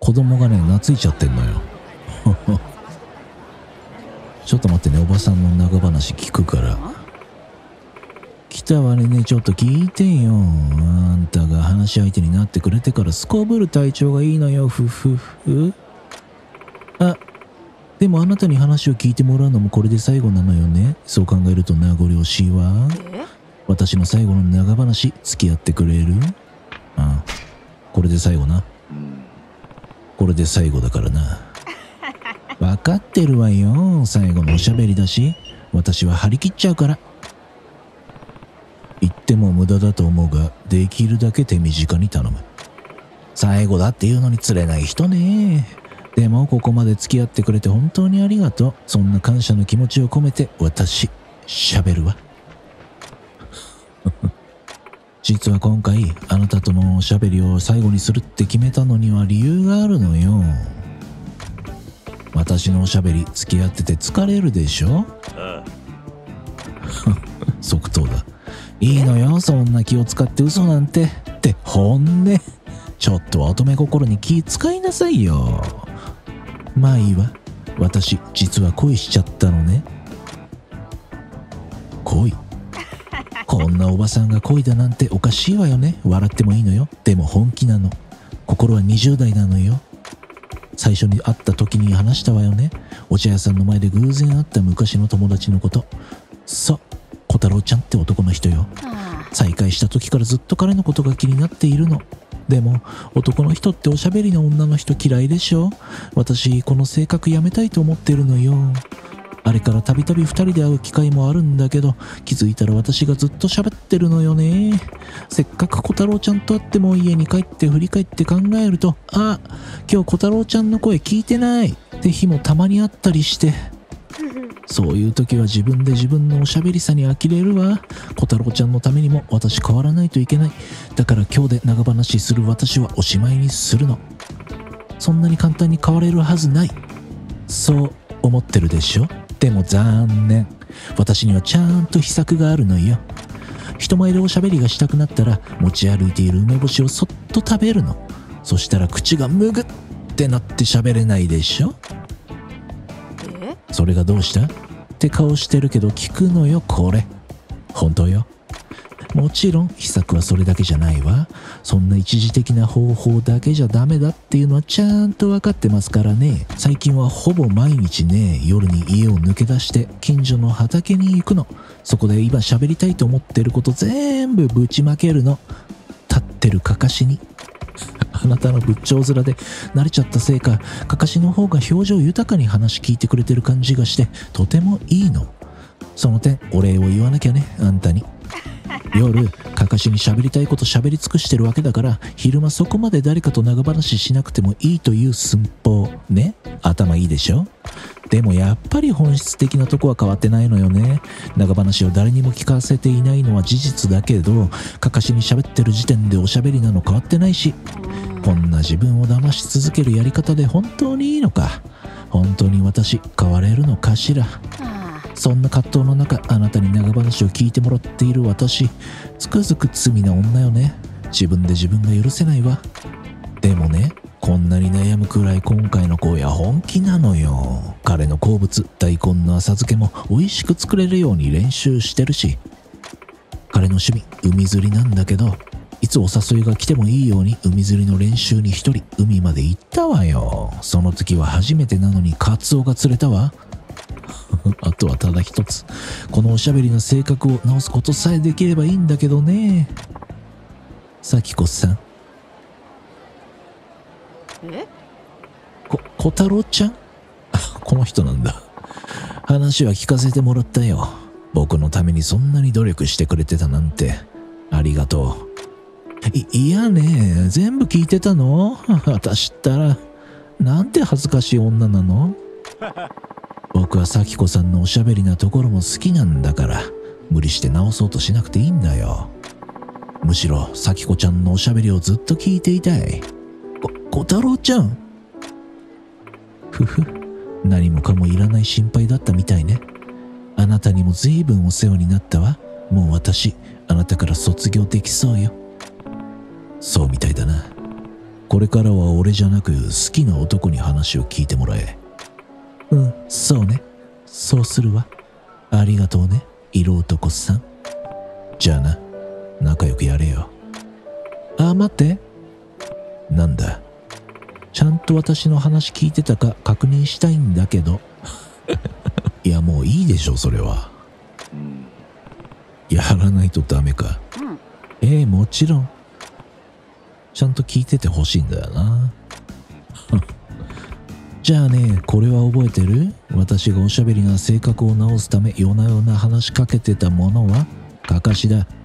子供がね、懐いちゃってんのよ。ちょっと待ってね、おばさんの長話聞くから。来たわね、ちょっと聞いてよ。あんたが話し相手になってくれてからすこぶる体調がいいのよ、ふふふ。あ、でもあなたに話を聞いてもらうのもこれで最後なのよね。そう考えると名残惜しいわ。私の最後の長話付き合ってくれる？ああ、これで最後な。これで最後だからな。分かってるわよ。最後のおしゃべりだし、私は張り切っちゃうから。言っても無駄だと思うが、できるだけ手短に頼む。最後だっていうのに釣れない人ね。でもここまで付き合ってくれて本当にありがとう。そんな感謝の気持ちを込めて私喋るわ。実は今回あなたとのおしゃべりを最後にするって決めたのには理由があるのよ。私のおしゃべり付き合ってて疲れるでしょ。即答だ。いいのよ、そんな気を使って嘘なんて。って本音。ちょっと乙女心に気使いなさいよ。まあいいわ。私実は恋しちゃったのね。恋？こんなおばさんが恋だなんておかしいわよね。笑ってもいいのよ。でも本気なの。心は20代なのよ。最初に会った時に話したわよね。お茶屋さんの前で偶然会った昔の友達のこと。そう、小太郎ちゃんって男の人よ。再会した時からずっと彼のことが気になっているの。でも男の人っておしゃべりな女の人嫌いでしょ。私この性格やめたいと思ってるのよ。あれからたびたび2人で会う機会もあるんだけど、気づいたら私がずっと喋ってるのよね。せっかく小太郎ちゃんと会っても家に帰って振り返って考えると、あ、今日小太郎ちゃんの声聞いてないって日もたまにあったりして、そういう時は自分で自分のおしゃべりさに呆れるわ。小太郎ちゃんのためにも私変わらないといけない。だから今日で長話する私はおしまいにするの。そんなに簡単に変われるはずない。そう思ってるでしょ。でも残念。私にはちゃんと秘策があるのよ。人前でおしゃべりがしたくなったら持ち歩いている梅干しをそっと食べるの。そしたら口がむぐってなって喋れないでしょ。それがどうしたって顔してるけど聞くのよ。これ本当よ。もちろん秘策はそれだけじゃないわ。そんな一時的な方法だけじゃダメだっていうのはちゃんと分かってますからね。最近はほぼ毎日ね、夜に家を抜け出して近所の畑に行くの。そこで今喋りたいと思ってること全部ぶちまけるの。立ってるかかしに。あなたの仏頂面で慣れちゃったせいか、かかしの方が表情豊かに話聞いてくれてる感じがしてとてもいいの。その点お礼を言わなきゃね、あんたに。夜かかしに喋りたいこと喋り尽くしてるわけだから、昼間そこまで誰かと長話しなくてもいいという寸法ね。頭いいでしょ。でもやっぱり本質的なとこは変わってないのよね。長話を誰にも聞かせていないのは事実だけど、かかしに喋ってる時点でおしゃべりなの変わってないし、こんな自分を騙し続けるやり方で本当にいいのか。本当に私変われるのかしら。そんな葛藤の中、あなたに長話を聞いてもらっている私、つくづく罪な女よね。自分で自分が許せないわ。でもね、こんなに悩むくらい今回の荒野本気なのよ。彼の好物大根の浅漬けも美味しく作れるように練習してるし、彼の趣味海釣りなんだけど、いつお誘いが来てもいいように海釣りの練習に一人海まで行ったわよ。その時は初めてなのにカツオが釣れたわ。あとはただ一つ、このおしゃべりの性格を直すことさえできればいいんだけどね。咲子さん。小太郎ちゃん？この人なんだ。話は聞かせてもらったよ。僕のためにそんなに努力してくれてたなんて。ありがとう。いやね、全部聞いてたの？私ったらなんて恥ずかしい女なの。僕は咲子さんのおしゃべりなところも好きなんだから、無理して直そうとしなくていいんだよ。むしろ咲子ちゃんのおしゃべりをずっと聞いていたい。小太郎ちゃん。ふふ、何もかもいらない心配だったみたいね。あなたにも随分お世話になったわ。もう私、あなたから卒業できそうよ。そうみたいだな。 これからは俺じゃなく好きな男に話を聞いてもらえ。うん、そうね。そうするわ。ありがとうね、色男さん。じゃあな、仲良くやれよ。あ、待って。なんだ。ちゃんと私の話聞いてたか確認したいんだけど。いや、もういいでしょ、それは。やらないとダメか。もちろん。ちゃんと聞いててほしいんだよな。じゃあね、これは覚えてる？私がおしゃべりな性格を直すため夜な夜な話しかけてたものはかかしだ。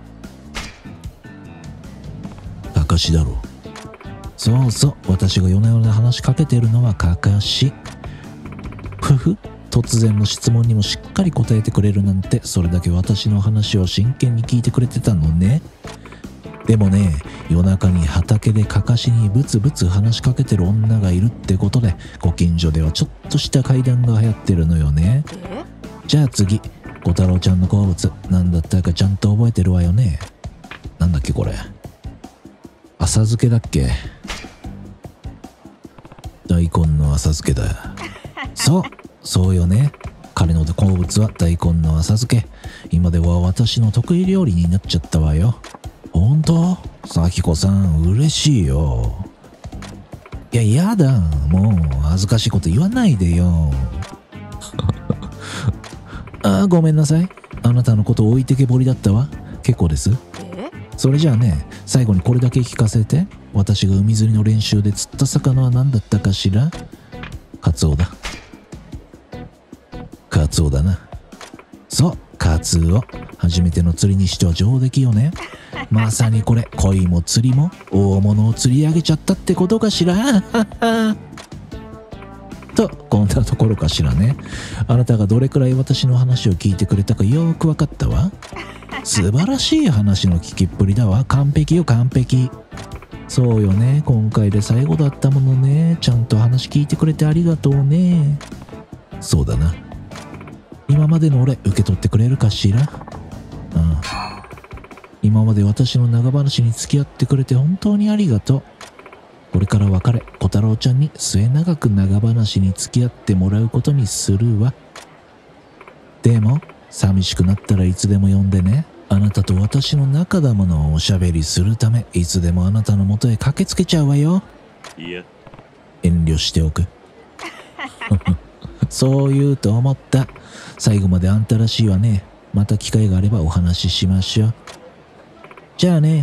かかしだろ。そうそう、私が夜な夜な話しかけてるのはかかし。ふふ、突然の質問にもしっかり答えてくれるなんて、それだけ私の話を真剣に聞いてくれてたのね。でもね、夜中に畑でかかしにブツブツ話しかけてる女がいるってことで、ご近所ではちょっとした怪談が流行ってるのよね。じゃあ次、小太郎ちゃんの好物なんだったかちゃんと覚えてるわよね。なんだっけこれ、浅漬けだっけ。大根の浅漬けだ。そうよね。彼の好物は大根の浅漬け。今では私の得意料理になっちゃったわよ。ほんと？咲子さん、嬉しいよ。いや、やだ。もう、恥ずかしいこと言わないでよ。あ、ごめんなさい。あなたのこと置いてけぼりだったわ。結構です。それじゃあね、最後にこれだけ聞かせて。私が海釣りの練習で釣った魚は何だったかしら？カツオだ。カツオだな。そう、カツオ。初めての釣りにしては上出来よね。まさにこれ、恋も釣りも大物を釣り上げちゃったってことかしら。と、こんなところかしらね。あなたがどれくらい私の話を聞いてくれたかよーくわかったわ。素晴らしい話の聞きっぷりだわ。完璧よ、完璧。そうよね、今回で最後だったものね。ちゃんと話聞いてくれてありがとうね。そうだな。今までの俺受け取ってくれるかしら。今まで私の長話に付き合ってくれて本当にありがとう。これから別れ、小太郎ちゃんに末永く長話に付き合ってもらうことにするわ。でも、寂しくなったらいつでも呼んでね。あなたと私の仲だものをおしゃべりするため、いつでもあなたの元へ駆けつけちゃうわよ。いや、遠慮しておく。そう言うと思った。最後まであんたらしいわね。また機会があればお話ししましょう。じゃあね。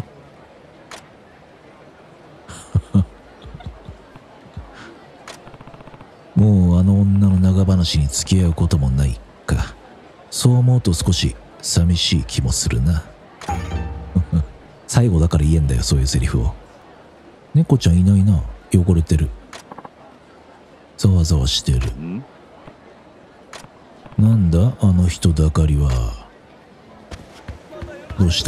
もうあの女の長話に付き合うこともないか。そう思うと少し寂しい気もするな。最後だから言えんだよ、そういうセリフを。猫ちゃんいないな。汚れてる。ざわざわしてる。なんだあの人だかりは。どうした？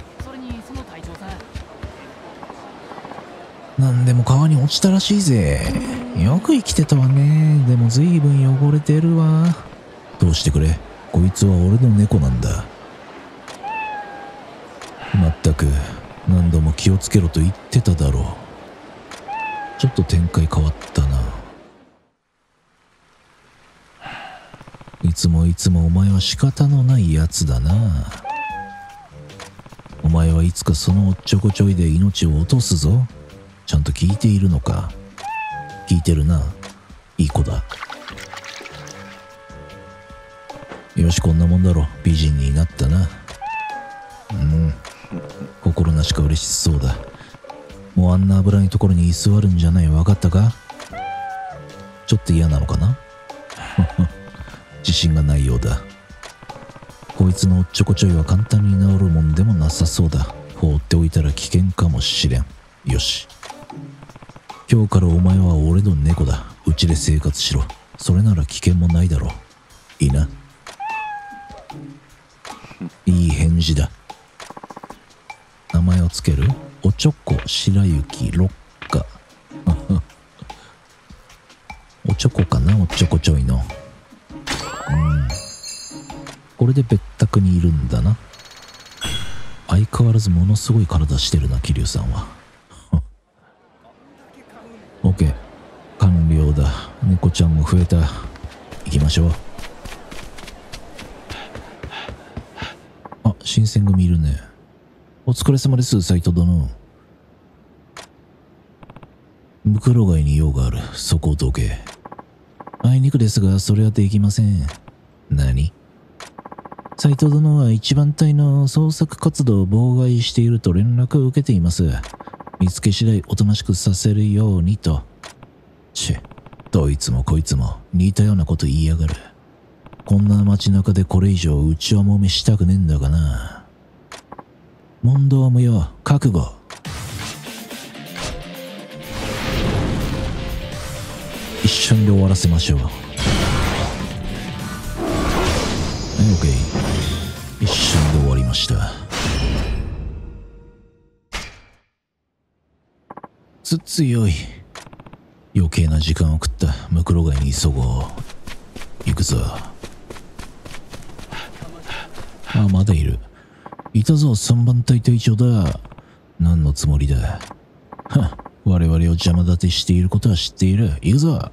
なんでも川に落ちたらしいぜ。よく生きてたわね。でも随分汚れてるわ。どうしてくれ。こいつは俺の猫なんだ。まったく、何度も気をつけろと言ってただろう。ちょっと展開変わったな。いつもお前は仕方のないやつだな。お前はいつかそのおっちょこちょいで命を落とすぞ。ちゃんと聞いているのか？聞いてるな。いい子だ。よし、こんなもんだろ。美人になったな。心なしか嬉しそうだ。もうあんな危ないところに居座るんじゃない。分かったか？ちょっと嫌なのかな。自信がないようだ。こいつのおっちょこちょいは簡単に治るもんでもなさそうだ。放っておいたら危険かもしれん。よし、今日からお前は俺の猫だ。うちで生活しろ。それなら危険もないだろう。いいな。いい返事だ。名前をつける？おちょこ白雪六花。おちょこかな、おっちょこちょいの。これで別宅にいるんだな。相変わらずものすごい体してるな、桐生さんは。 ちゃんも増えた。行きましょう。あ、新選組いるね。お疲れ様です、斉藤殿。袋貝に用がある。そこをどけ。あいにくですが、それはできません。何？斉藤殿は一番隊の捜索活動を妨害していると連絡を受けています。見つけ次第おとなしくさせるようにと。どいつもこいつも似たようなこと言いやがる。こんな街中でこれ以上内輪もめしたくねえんだがな。問答無用、覚悟。一瞬で終わらせましょう。はい、OK。一瞬で終わりました。強い。余計な時間を食った袋貝に急ごう。行くぞ。あ、まだいる。いたぞ、3番隊隊長だ。何のつもりだ。は、我々を邪魔立てしていることは知っている。行くぞ。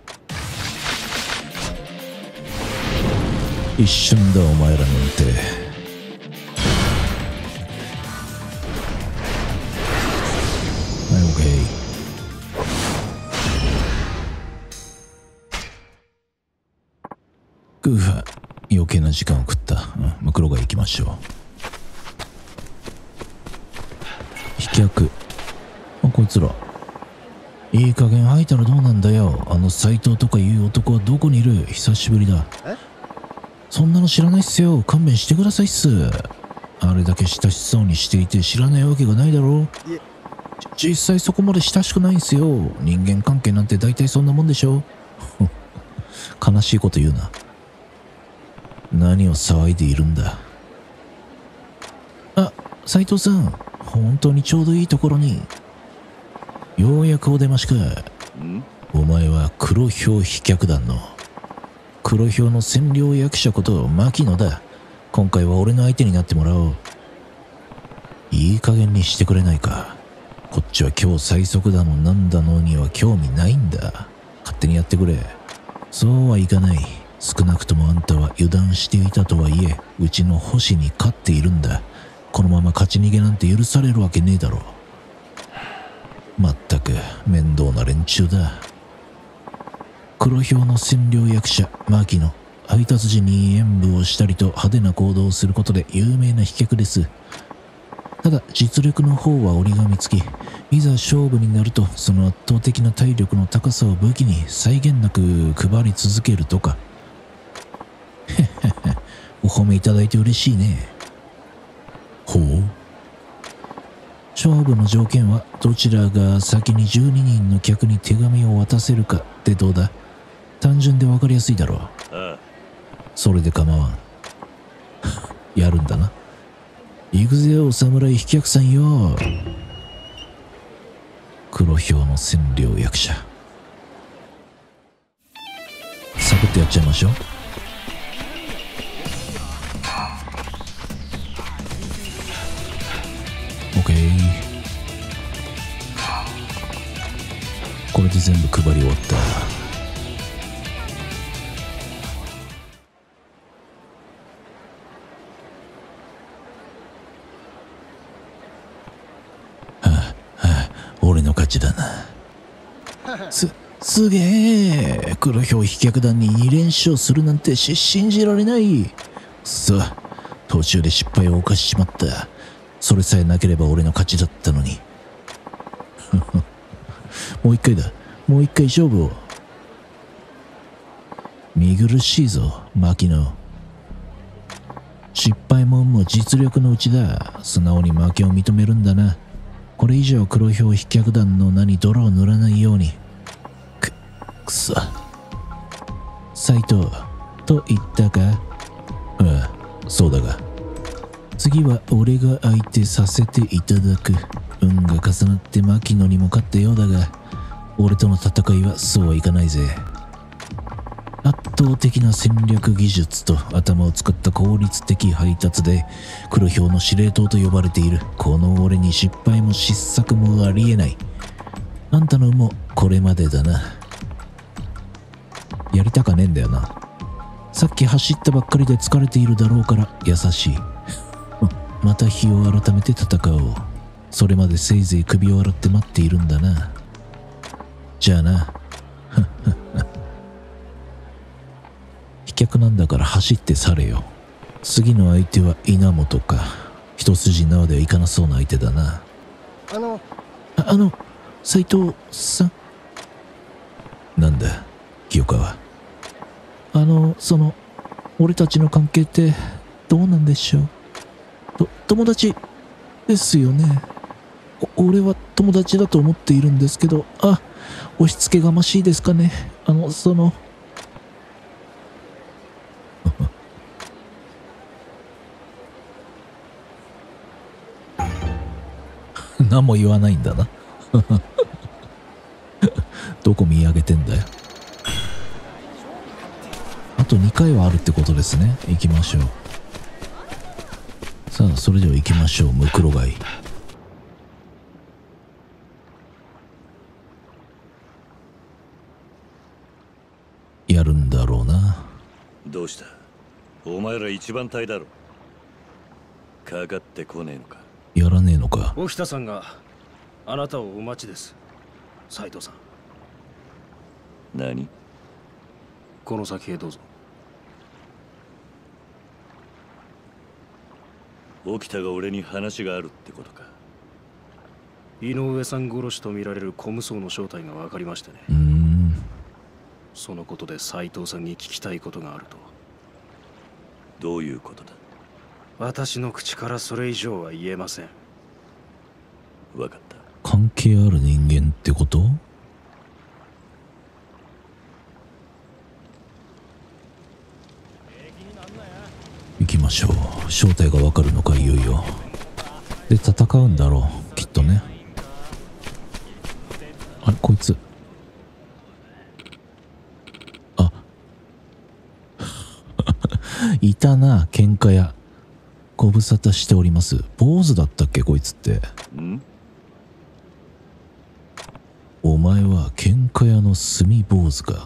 一瞬だ、お前らなんて。はい、OK。グーファ、余計な時間を食った。ムクロが行きましょう。飛脚。こいつら。いい加減吐いたらどうなんだよ。あの斎藤とかいう男はどこにいる？久しぶりだ。そんなの知らないっすよ。勘弁してくださいっす。あれだけ親しそうにしていて知らないわけがないだろう。実際そこまで親しくないんすよ。人間関係なんて大体そんなもんでしょ。悲しいこと言うな。何を騒いでいるんだ。あ、斉藤さん、本当にちょうどいいところに。ようやくお出ましか。お前は黒豹飛脚団の黒豹の占領役者こと牧野だ。今回は俺の相手になってもらおう。いい加減にしてくれないか。こっちは今日最速だのなんだのには興味ないんだ。勝手にやってくれ。そうはいかない。少なくともあんたは油断していたとはいえ、うちの星に勝っているんだ。このまま勝ち逃げなんて許されるわけねえだろう。まったく面倒な連中だ。黒豹の占領役者牧野、配達時に演舞をしたりと派手な行動をすることで有名な飛脚です。ただ実力の方は折り紙付き。いざ勝負になるとその圧倒的な体力の高さを武器に際限なく配り続けるとか。へへへ、お褒めいただいて嬉しいね。ほう。勝負の条件はどちらが先に12人の客に手紙を渡せるかってどうだ。単純で分かりやすいだろう。それで構わん。やるんだな。行くぜお侍飛脚さんよ。黒豹の占領役者。サクッとやっちゃいましょう。OK。これで全部配り終わった。俺の勝ちだな。すげえ。黒豹飛脚団に2連勝するなんて信じられない。さあ、途中で失敗を犯しちまった。それさえなければ俺の勝ちだったのに。もう一回だ。もう一回勝負を。見苦しいぞ牧野。失敗も運も実力のうちだ。素直に負けを認めるんだな。これ以上黒豹飛脚団の名に泥を塗らないように。くそ。斉藤と言ったか。ああ、そうだが次は俺が相手させていただく。運が重なって牧野にも勝ったようだが、俺との戦いはそうはいかないぜ。圧倒的な戦略技術と頭を使った効率的配達で黒豹の司令塔と呼ばれているこの俺に失敗も失策もありえない。あんたの運もこれまでだな。 やりたかねえんだよな。さっき走ったばっかりで疲れているだろうから優しい。また日を改めて戦おう。それまでせいぜい首を洗って待っているんだな。じゃあな。飛脚なんだから走って去れよ。次の相手は稲本か。一筋縄ではいかなそうな相手だな。斉藤さん。なんだ清川。俺たちの関係ってどうなんでしょう。友達ですよね。俺は友達だと思っているんですけど、押し付けがましいですかね。何も言わないんだな。どこ見上げてんだよ。あと2回はあるってことですね。行きましょう。さあ、それでは行きましょう。ムクロガイ。やるんだろうな。 どうした？お前ら一番隊だろ。かかってこねえのか。 やらねえのか。 沖田さんがあなたをお待ちです。斉藤さん。 何？ この先へどうぞ。 沖田が俺に話があるってことか。 井上さん殺しとみられる小無双の正体が分かりましてね。そのことで斉藤さんに聞きたいことがあると。 どういうことだ？ 私の口からそれ以上は言えません。 分かった。 関係ある人間ってこと？行きましょう。正体がわかるのか、いよいよ。で、戦うんだろう、きっとね。あれ、こいつ。いたな、喧嘩屋。ご無沙汰しております。坊主だったっけ、こいつって。お前は喧嘩屋の炭坊主か。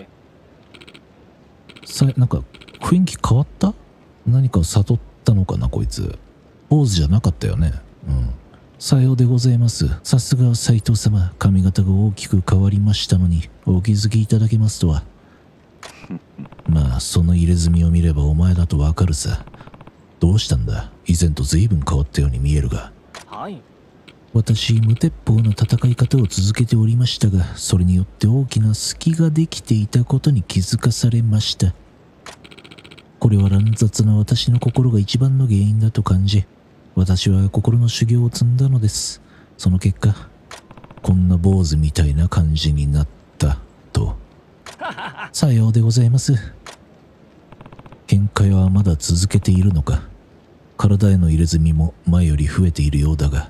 なんか雰囲気変わった？何かを悟ったのかな、こいつ。坊主じゃなかったよね。さようでございます。さすが斉藤様、髪型が大きく変わりましたのにお気づきいただけますとは。まあ、その入れ墨を見ればお前だとわかるさ。どうしたんだ？以前と随分変わったように見えるが。 はい。 私、無鉄砲の戦い方を続けておりましたが、それによって大きな隙ができていたことに気づかされました。これは乱雑な私の心が一番の原因だと感じ、私は心の修行を積んだのです。その結果、こんな坊主みたいな感じになったと。さようでございます。喧嘩屋はまだ続けているのか。体への入れ墨も前より増えているようだが。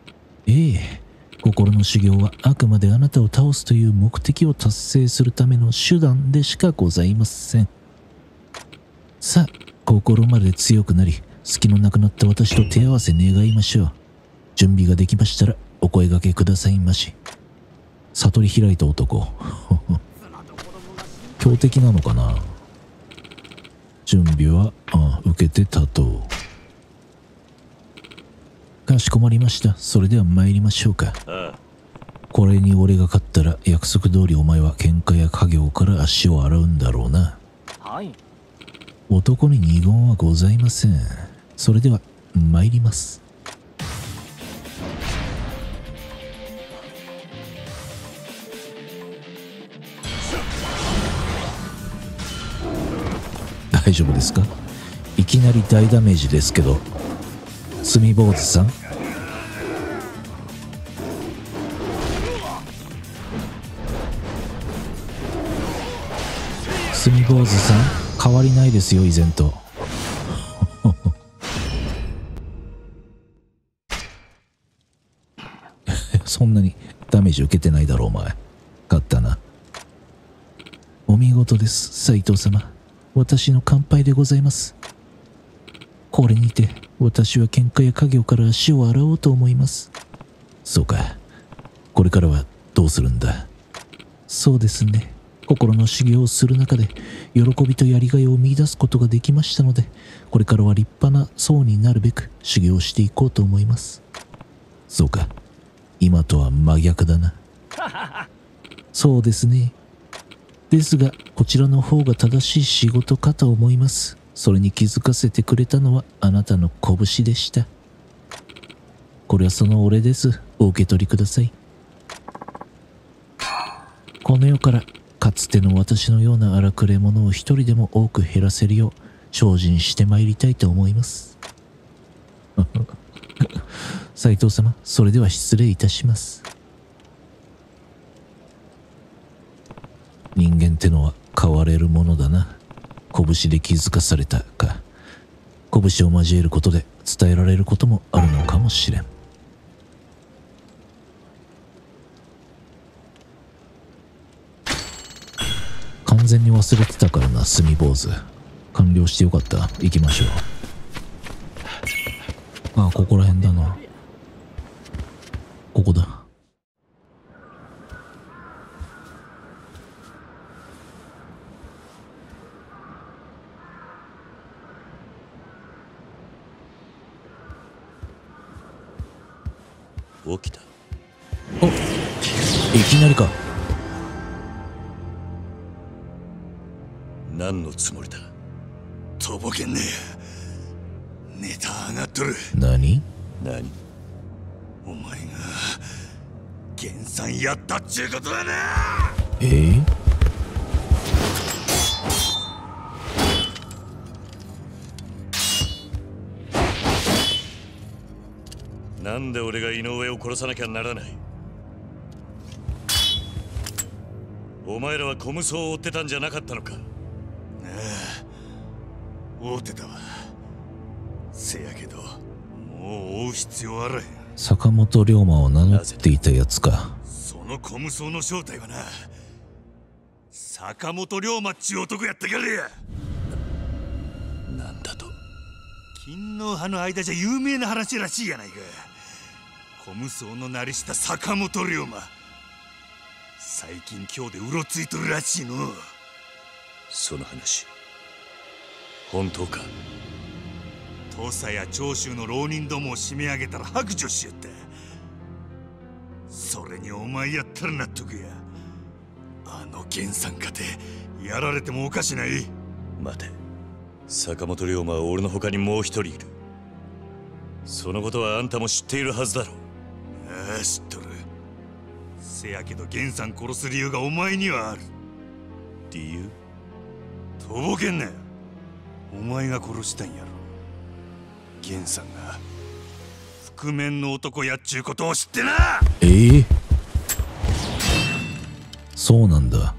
心の修行はあくまであなたを倒すという目的を達成するための手段でしかございません。さあ、心まで強くなり、隙のなくなった私と手合わせ願いましょう。準備ができましたらお声掛けくださいまし。悟り開いた男。強敵なのかな。準備は受けて立とう。かしこまりました。それでは参りましょうか。これに俺が勝ったら約束通りお前は喧嘩や家業から足を洗うんだろうな。 はい。 男に二言はございません。それでは参ります。大丈夫ですか？いきなり大ダメージですけど。炭坊主さん、炭坊主さん、変わりないですよ、以前と。そんなにダメージ受けてないだろう、お前。勝ったな。お見事です、斉藤様。私の乾杯でございます。これにて私は喧嘩や家業から足を洗おうと思います。そうか。これからはどうするんだ？そうですね。 心の修行をする中で喜びとやりがいを見出すことができましたので、これからは立派な僧になるべく修行していこうと思います。そうか、今とは真逆だな。そうですね。ですがこちらの方が正しい仕事かと思います。それに気づかせてくれたのはあなたの拳でした。これはそのお礼です。お受け取りください。この世からかつての私のような荒くれ者を一人でも多く減らせるよう精進してまいりたいと思います。斉藤様、それでは失礼いたします。人間ってのは変われるものだな。拳で気づかされたか。拳を交えることで伝えられることもあるのかもしれん。完全に忘れてたからな、墨坊主。完了してよかった。行きましょう。ああ、ここら辺だな。ここだ。 起きた。 お、いきなりか。 何のつもりだ。 とぼけんねえ。ネタ上がっとる。 何お前が源さんやったっちゅうことだな。 なんで俺が井上を殺さなきゃならない。お前らは小無双を追ってたんじゃなかったのか。 追うてたわ。せやけどもう追う必要あらへん。 坂本龍馬を名乗っていたやつか。 その小無双の正体はな、坂本龍馬っちゅう男やったからや。 なんだと。 勤皇派の間じゃ有名な話らしいやないか。小無双の成した坂本龍馬、最近今日でうろついとるらしいの。 その話本当か。 土佐や長州の浪人どもを締め上げたら白状しよった。それにお前やったら納得や。あの源さんかてやられてもおかしない。 待て、坂本龍馬は俺の他にもう一人いる。そのことはあんたも知っているはずだろう。 ああ、知っとる。せやけど源さん殺す理由がお前にはある。 理由？ とぼけんなよ。お前が殺したんやろ。源さんが覆面の男やっちゅうことを知ってな。 そうなんだ。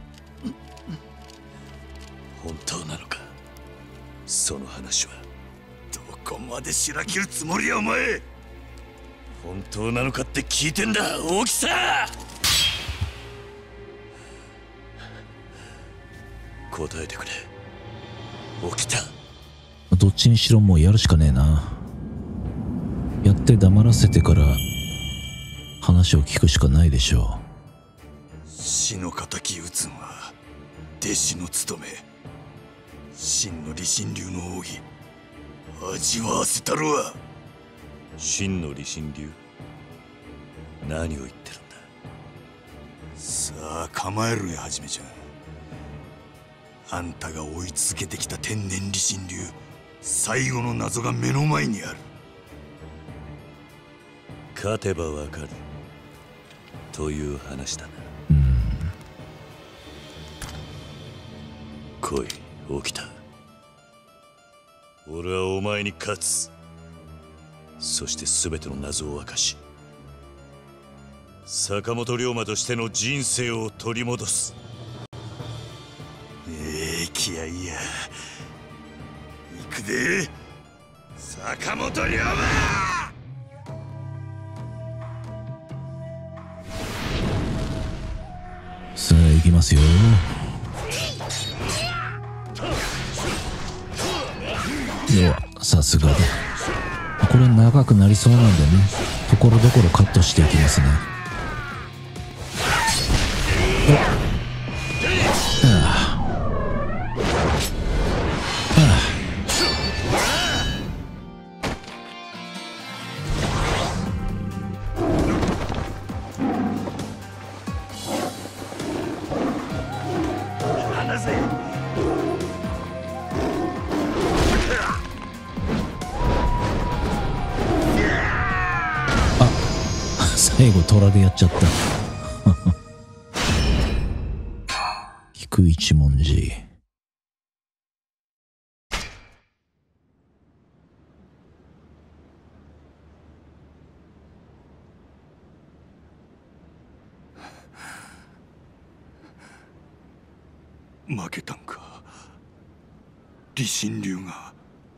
本当なのか、その話は。 どこまでしら切るつもりやお前。 本当なのかって聞いてんだ、大きさ。答えてくれ、起きた。 どっちにしろもうやるしかねえな。やって黙らせてから話を聞くしかないでしょ死の敵討つんは弟子の務め。真の理心流の奥義味わわせたるわ。 真の理心流、何を言ってるんだ。 さあ構えるやはじめちゃん。あんたが追い続けてきた天然理心流最後の謎が目の前にある。 勝てばわかるという話だな。来い、起きた。俺はお前に勝つ。そして全ての謎を明かし、坂本龍馬としての人生を取り戻す。 気合いや。行くで坂本龍馬。 さあ行きますよ。よっ、さすがだ。これ長くなりそうなんでね、ところどころカットしていきますね。 最後虎でやっちゃった菊一文字。 負けたんか、李信龍が。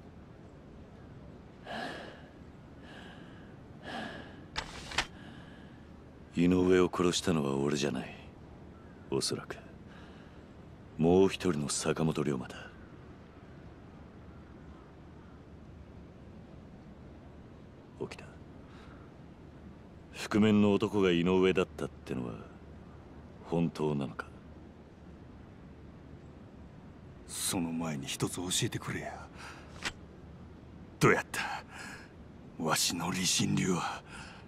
井上を殺したのは俺じゃない。おそらくもう一人の坂本龍馬だ。起きた。覆面の男が井上だったってのは本当なのか。 その前に一つ教えてくれや。どうやったわしの李信龍は。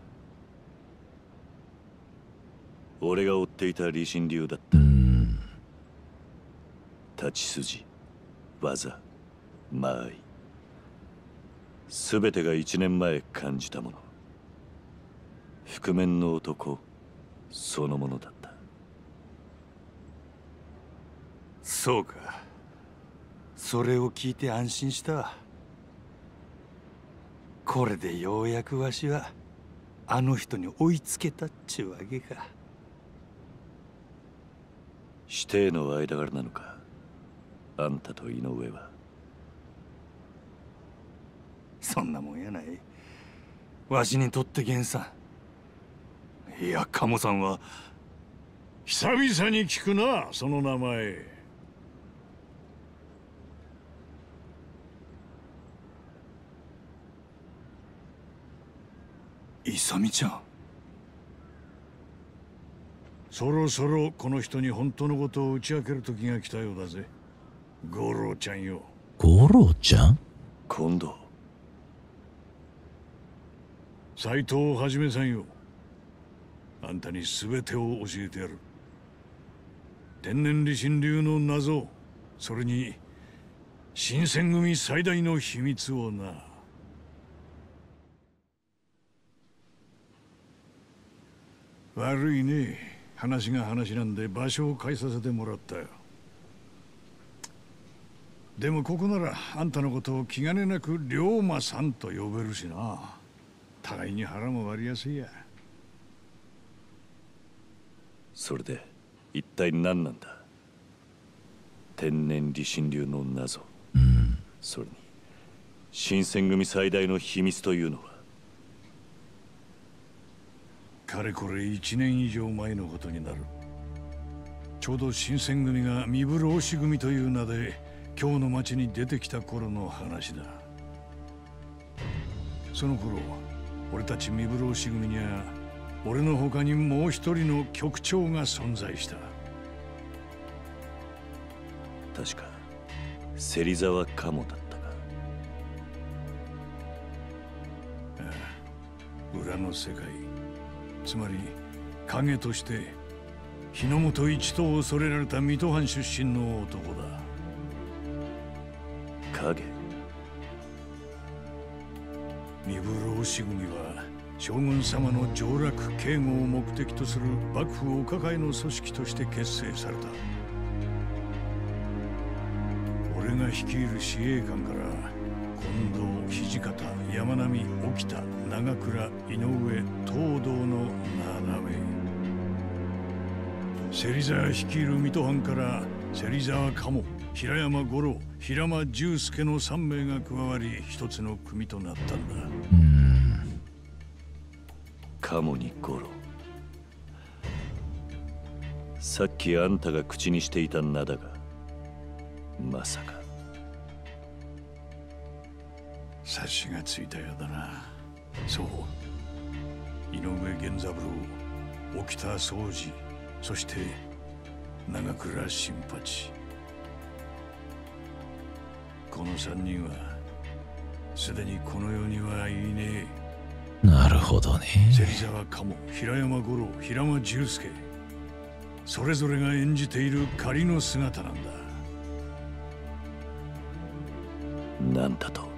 俺が追っていた李信龍だった。立ち筋、技、間合い、全てが1年前感じたもの。覆面の男そのものだった。 そうか、それを聞いて安心した。これでようやくわしはあの人に追いつけたっちゅうわけか。 師弟の間柄なのか、あんたと井上は。 そんなもんやない。わしにとって源さん、いや鴨さんは。 久々に聞くな、その名前。 勇ちゃん。 そろそろこの人に本当のことを打ち明ける時が来たようだぜ。五郎ちゃんよ。 五郎ちゃん？ 今度斎藤はじめさんよ。あんたに全てを教えてやる。天然理心流の謎、それに新選組最大の秘密をな。悪いね。話が話なんで場所を変えさせてもらったよ。でもここならあんたのことを気兼ねなく龍馬さんと呼べるしな。互いに腹も割りやすいや。 それで一体何なんだ、天然理心流の謎。それに新選組最大の秘密というのは。 かれこれ1年以上前のことになる。ちょうど新選組が三風浪士組という名で京の町に出てきた頃の話だ。その頃俺たち三風浪士組には俺の他にもう一人の局長が存在した。 確か芹沢鴨だったか。 裏の世界、つまり影として日の本一党を恐れられた水戸藩出身の男だ。 影。 三風浪士組は将軍様の上洛警護を目的とする幕府お抱えの組織として結成された。俺が率いる司令官から近藤、土方、山並、沖田、長倉、井上、東堂の7名。芹沢率いる水戸藩から芹沢鴨、平山五郎、平間重介の3名が加わり一つの組となったんだ。 鴨に五郎。さっきあんたが口にしていた名だが、まさか。 察しがついたようだな。そう、井上源三郎、沖田総司、そして長倉新八。この三人はすでにこの世にはいねえ。なるほどね。 芹沢鴨、平山五郎、平間重介、それぞれが演じている仮の姿なんだ。 なんだと。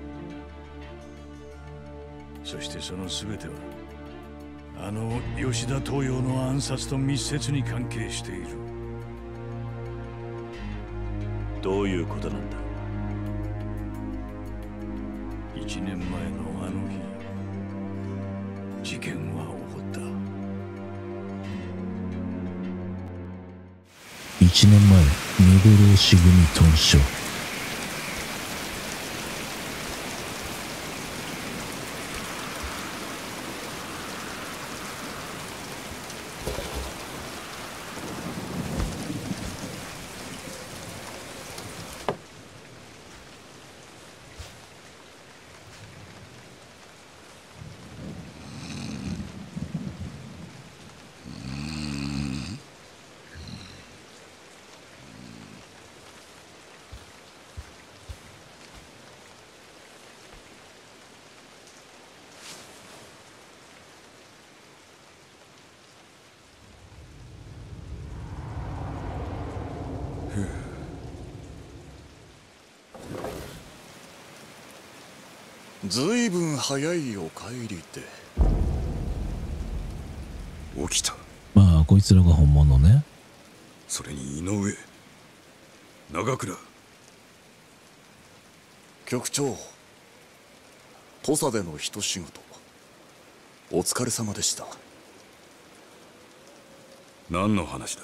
そしてその全てはあの吉田東洋の暗殺と密接に関係している。 どういうことなんだ。 1年前のあの日、事件は起こった。 1年前、見殺し組豚書。 ずいぶん早いお帰りで。 起きた。 まあこいつらが本物ね。 それに井上、長倉。 局長、土佐での一仕事お疲れ様でした。 何の話だ。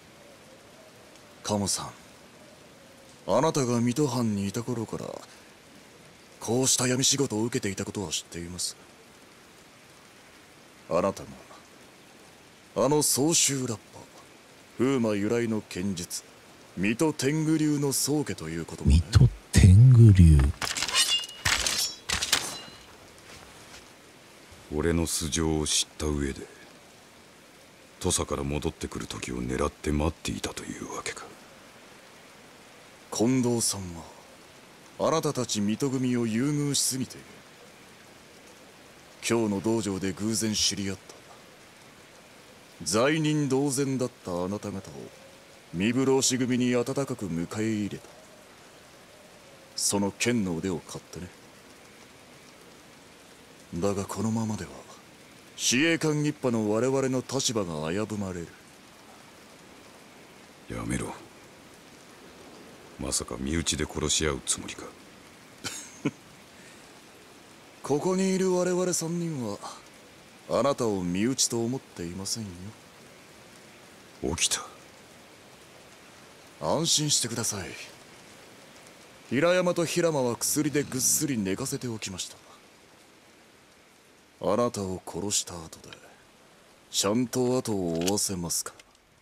鴨さん、あなたが水戸藩にいた頃からこうした闇仕事を受けていたことは知っています。あなたがあの総州ラッパー風魔由来の剣術水戸天狗流の宗家ということもね。 水戸天狗流。 俺の素性を知った上で土佐から戻ってくる時を狙って待っていたというわけか。 近藤さんはあなたたち水戸組を優遇しすぎて今日の道場で偶然知り合った。罪人同然だったあなた方を身震し組に温かく迎え入れた。その剣の腕を買ってね。だがこのままでは司令官一派の我々の立場が危ぶまれる。 やめろ。まさか身内で殺し合うつもりか。 ここにいる我々三人はあなたを身内と思っていませんよ。 起きた。 安心してください。平山と平間は薬でぐっすり寝かせておきました。あなたを殺した後でちゃんと後を追わせますから。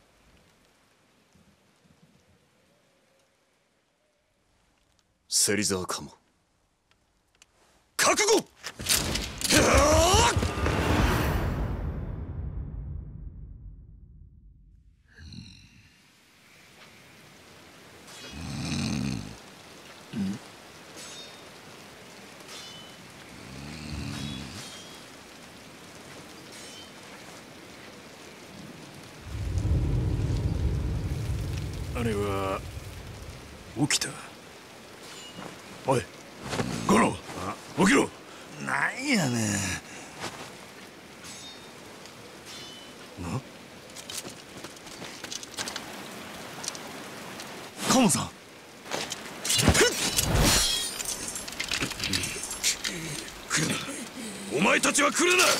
芹沢鴨、覚悟。 あれは起きた。おい五郎、起きろ。 なんやねん。 鴨さん。来るな。お前たちは来るな。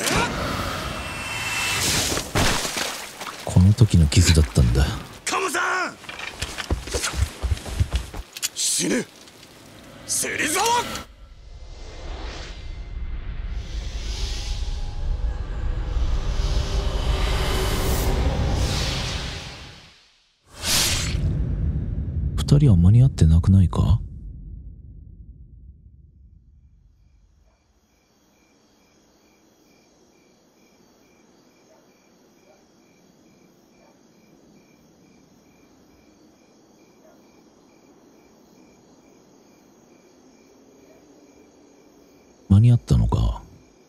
この時の傷だったんだ。 鴨さん。 死ね芹沢。 二人は間に合ってなくないか。 間に合ったのか。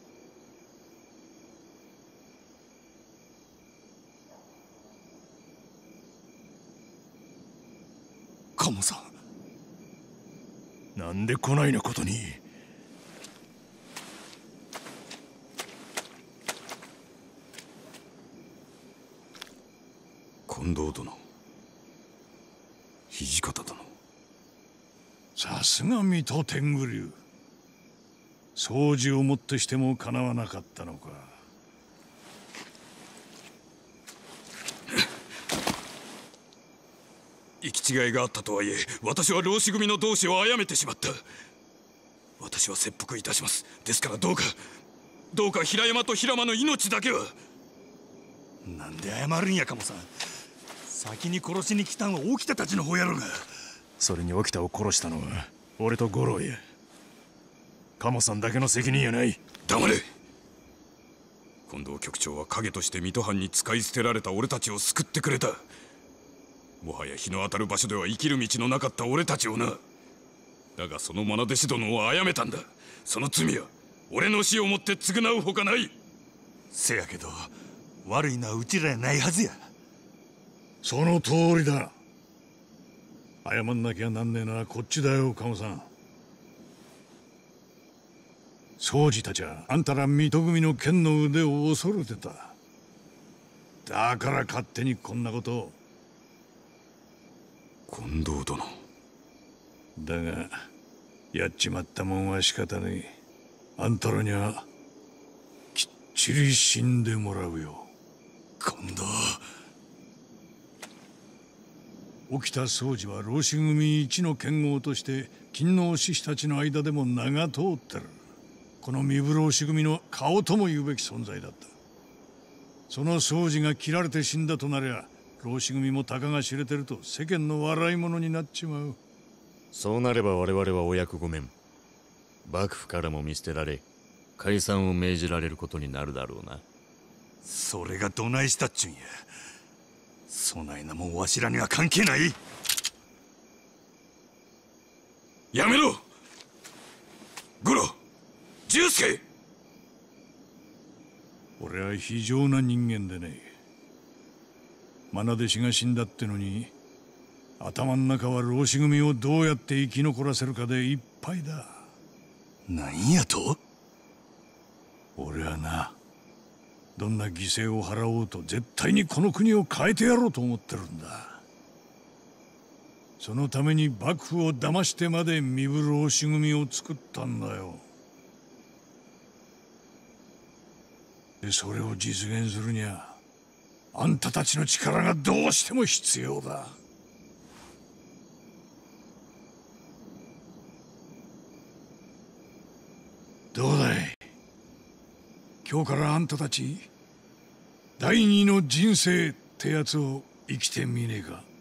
カモさん、なんでこないなことに。 近藤殿、土方殿、 さすが水戸天狗流。掃除をもってしてもかなわなかったのか。 行き違いがあったとはいえ、私は浪士組の同志を殺めてしまった。私は切腹いたします。ですからどうか平山と平間の命だけは。 なんで謝るんや、カモさん。先に殺しに来たんは沖田たちの方やろうが。それに沖田を殺したのは俺と五郎や。カモさんだけの責任やない。 黙れ。近藤局長は影として水戸藩に使い捨てられた俺たちを救ってくれた。もはや日の当たる場所では生きる道のなかった俺たちをな。だがその愛弟子殿を殺めたんだ。その罪は俺の死をもって償うほかない。 せやけど悪いのはうちらやないはずや。 その通りだ。謝んなきゃなんねえのはこっちだよ、カモさん。宗司たちはあんたら水戸組の剣の腕を恐れてた。だから勝手にこんなことを。 近藤殿。 だがやっちまったもんは仕方ねえ。あんたらにはきっちり死んでもらうよ。 近藤。 沖田総司は浪士組一の剣豪として勤王志士たちの間でも名が通ってる。この壬生浪士組の顔とも言うべき存在だった。その総司が切られて死んだとなりゃ、浪士組もたかが知れてると世間の笑い者になっちまう。 そうなれば我々はお役御免、幕府からも見捨てられ解散を命じられることになるだろうな。 それがどないしたっちゅんや。そないなもんわしらには関係ない。 やめろ。五郎、重助。 俺は非常な人間でね。愛弟子が死んだってのに頭の中は浪士組をどうやって生き残らせるかでいっぱいだ。 なんやと？ 俺はな、どんな犠牲を払おうと絶対にこの国を変えてやろうと思ってるんだ。そのために幕府を騙してまで壬生浪士組を作ったんだよ。でそれを実現するにはあんたたちの力がどうしても必要だ。どうだい、今日からあんたたち第二の人生ってやつを生きてみねえか。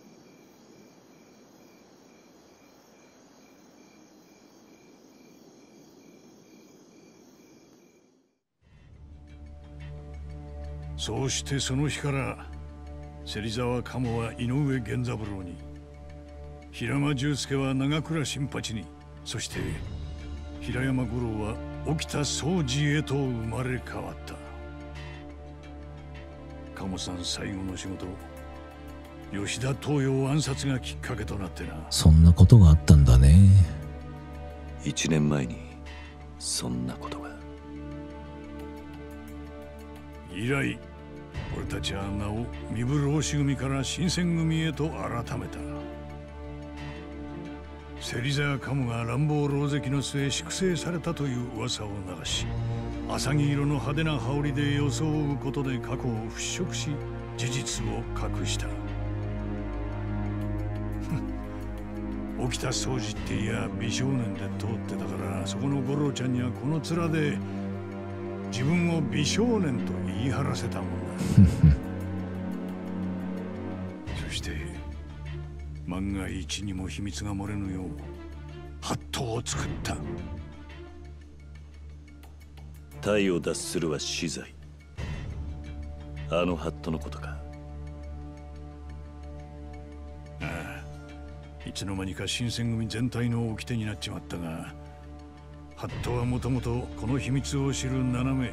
そうしてその日から芹沢鴨は井上源三郎に、平間重助は長倉新八に、そして平山五郎は沖田総司へと生まれ変わった。鴨さん最後の仕事、吉田東洋暗殺がきっかけとなってな。 そんなことがあったんだね。 1年前にそんなことが。 以来俺たちは名を壬生浪士組から新選組へと改めた。芹沢鴨が乱暴狼藉の末粛清されたという噂を流し、浅葱色の派手な羽織で装うことで過去を払拭し、事実を隠した。沖田総司っていや美少年で通ってたから、そこの五郎ちゃんにはこの面で自分を美少年と言い張らせたもんだ。そして万が一にも秘密が漏れぬようハットを作った。 体を脱するは死罪。あのハットのことか。 ああ、いつの間にか新選組全体の掟になっちまったが、 ハットはもともとこの秘密を知る7名。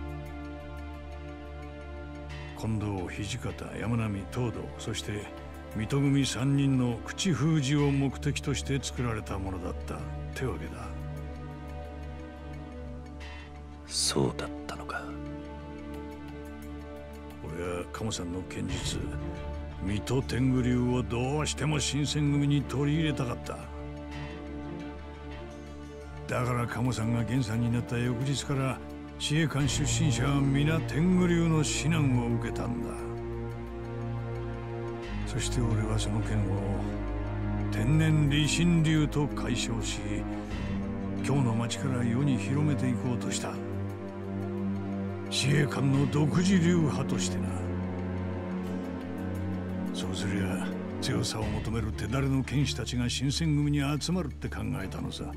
近藤、土方、山並、東堂、そして水戸組3人の口封じを目的として作られたものだったってわけだ。 そうだったのか。 俺は鴨さんの剣術、水戸天狗流をどうしても新選組に取り入れたかった。だから鴨さんが元さんになった翌日から自衛官出身者は皆天狗流の指南を受けたんだ。そして俺はその剣を天然理心流と解消し、今日の町から世に広めていこうとした。自衛官の独自流派としてな。そうすりゃ強さを求める手だれの剣士たちが新選組に集まるって考えたのさ。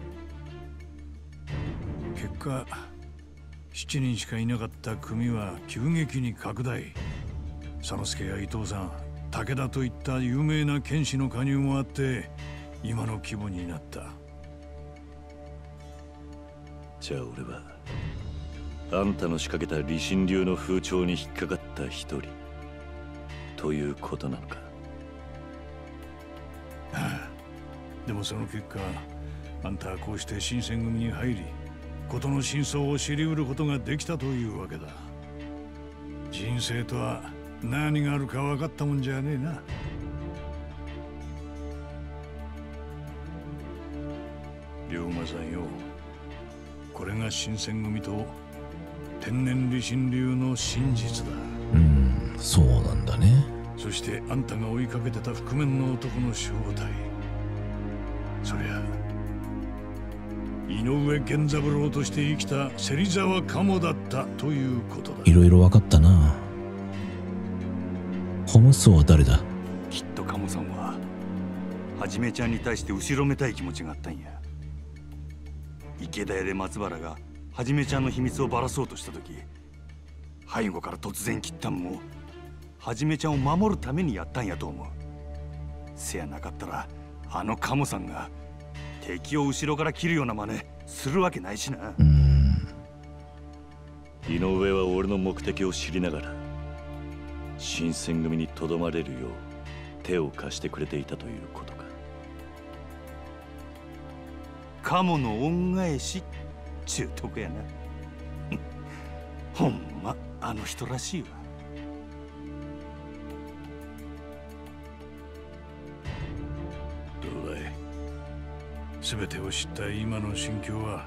結果7人しかいなかった組は急激に拡大。佐之助や伊藤さん、武田といった有名な剣士の加入もあって今の規模になった。 じゃあ俺はあんたの仕掛けた理心流の風潮に引っかかった一人ということなのか。 ああ、でもその結果あんたはこうして新選組に入り、事の真相を知り得ることができたというわけだ。人生とは何があるか分かったもんじゃねえな。龍馬さんよ、これが新選組と天然理心流の真実だ。 そうなんだね。 そしてあんたが追いかけてた覆面の男の正体、そりゃ井上源三郎として生きた芹沢鴨だったということだ。 いろいろ分かったな。ホムソは誰だ？ きっと鴨さんははじめちゃんに対して後ろめたい気持ちがあったんや。池田屋で松原がはじめちゃんの秘密をばらそうとした時、背後から突然切ったんもはじめちゃんを守るためにやったんやと思う。せやなかったらあの鴨さんが敵を後ろから切るような真似するわけないしな。 井上は俺の目的を知りながら新選組にとどまれるよう手を貸してくれていたということか。 鴨の恩返しちゅうとこやな。ほんまあの人らしいわ。 どうだい、全てを知った今の心境は。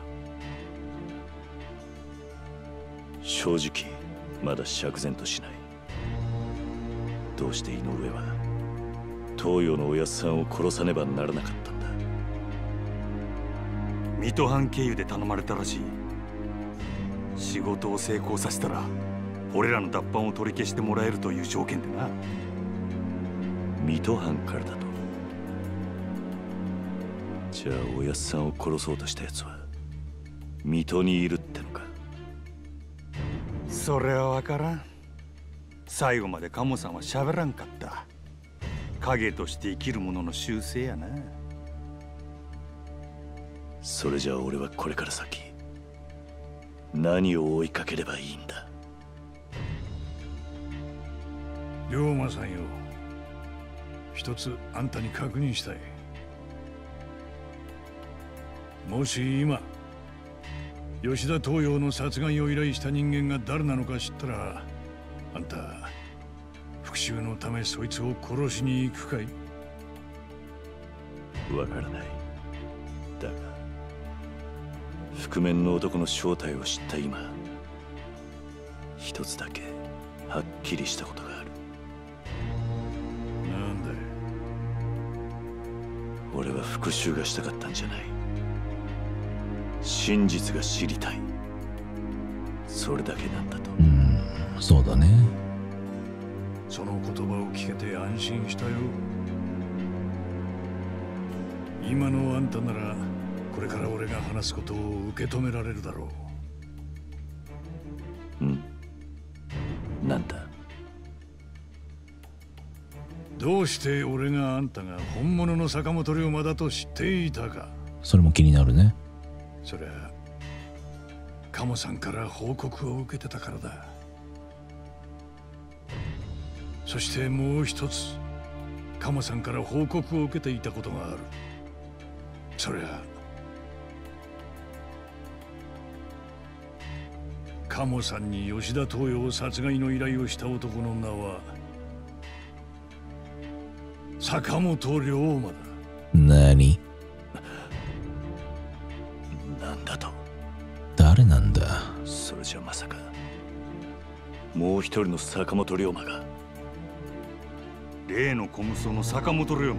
正直まだ釈然としない。どうして井上は東洋のおやっさんを殺さねばならなかったんだ。 水戸藩経由で頼まれたらしい。仕事を成功させたら俺らの脱藩を取り消してもらえるという条件でな。 水戸藩からだと。じゃあおやっさんを殺そうとしたやつは水戸にいるってのか。 それは分からん。最後まで鴨さんは喋らんかった。影として生きる者の習性やな。 それじゃあ俺はこれから先何を追いかければいいんだ。 龍馬さんよ、一つあんたに確認したい。もし今吉田東洋の殺害を依頼した人間が誰なのか知ったら、あんた復讐のためそいつを殺しに行くかい？ わからない。だが覆面の男の正体を知った今、一つだけはっきりしたことがある。 なんだい？ 俺は復讐がしたかったんじゃない。真実が知りたい、それだけなんだと。 そうだね。 その言葉を聞けて安心したよ。今のあんたならこれから俺が話すことを受け止められるだろう。なんだ？ どうして俺があんたが本物の坂本龍馬だと知っていたか。 それも気になるね。 そりゃ鴨さんから報告を受けてたからだ。そしてもう一つ、鴨さんから報告を受けていたことがある。それは鴨さんに吉田東洋殺害の依頼をした男の名は坂本龍馬だ。 何？ なんだと？ 誰なんだ？ それじゃまさかもう一人の坂本龍馬が。 例の小無双の坂本龍馬やな。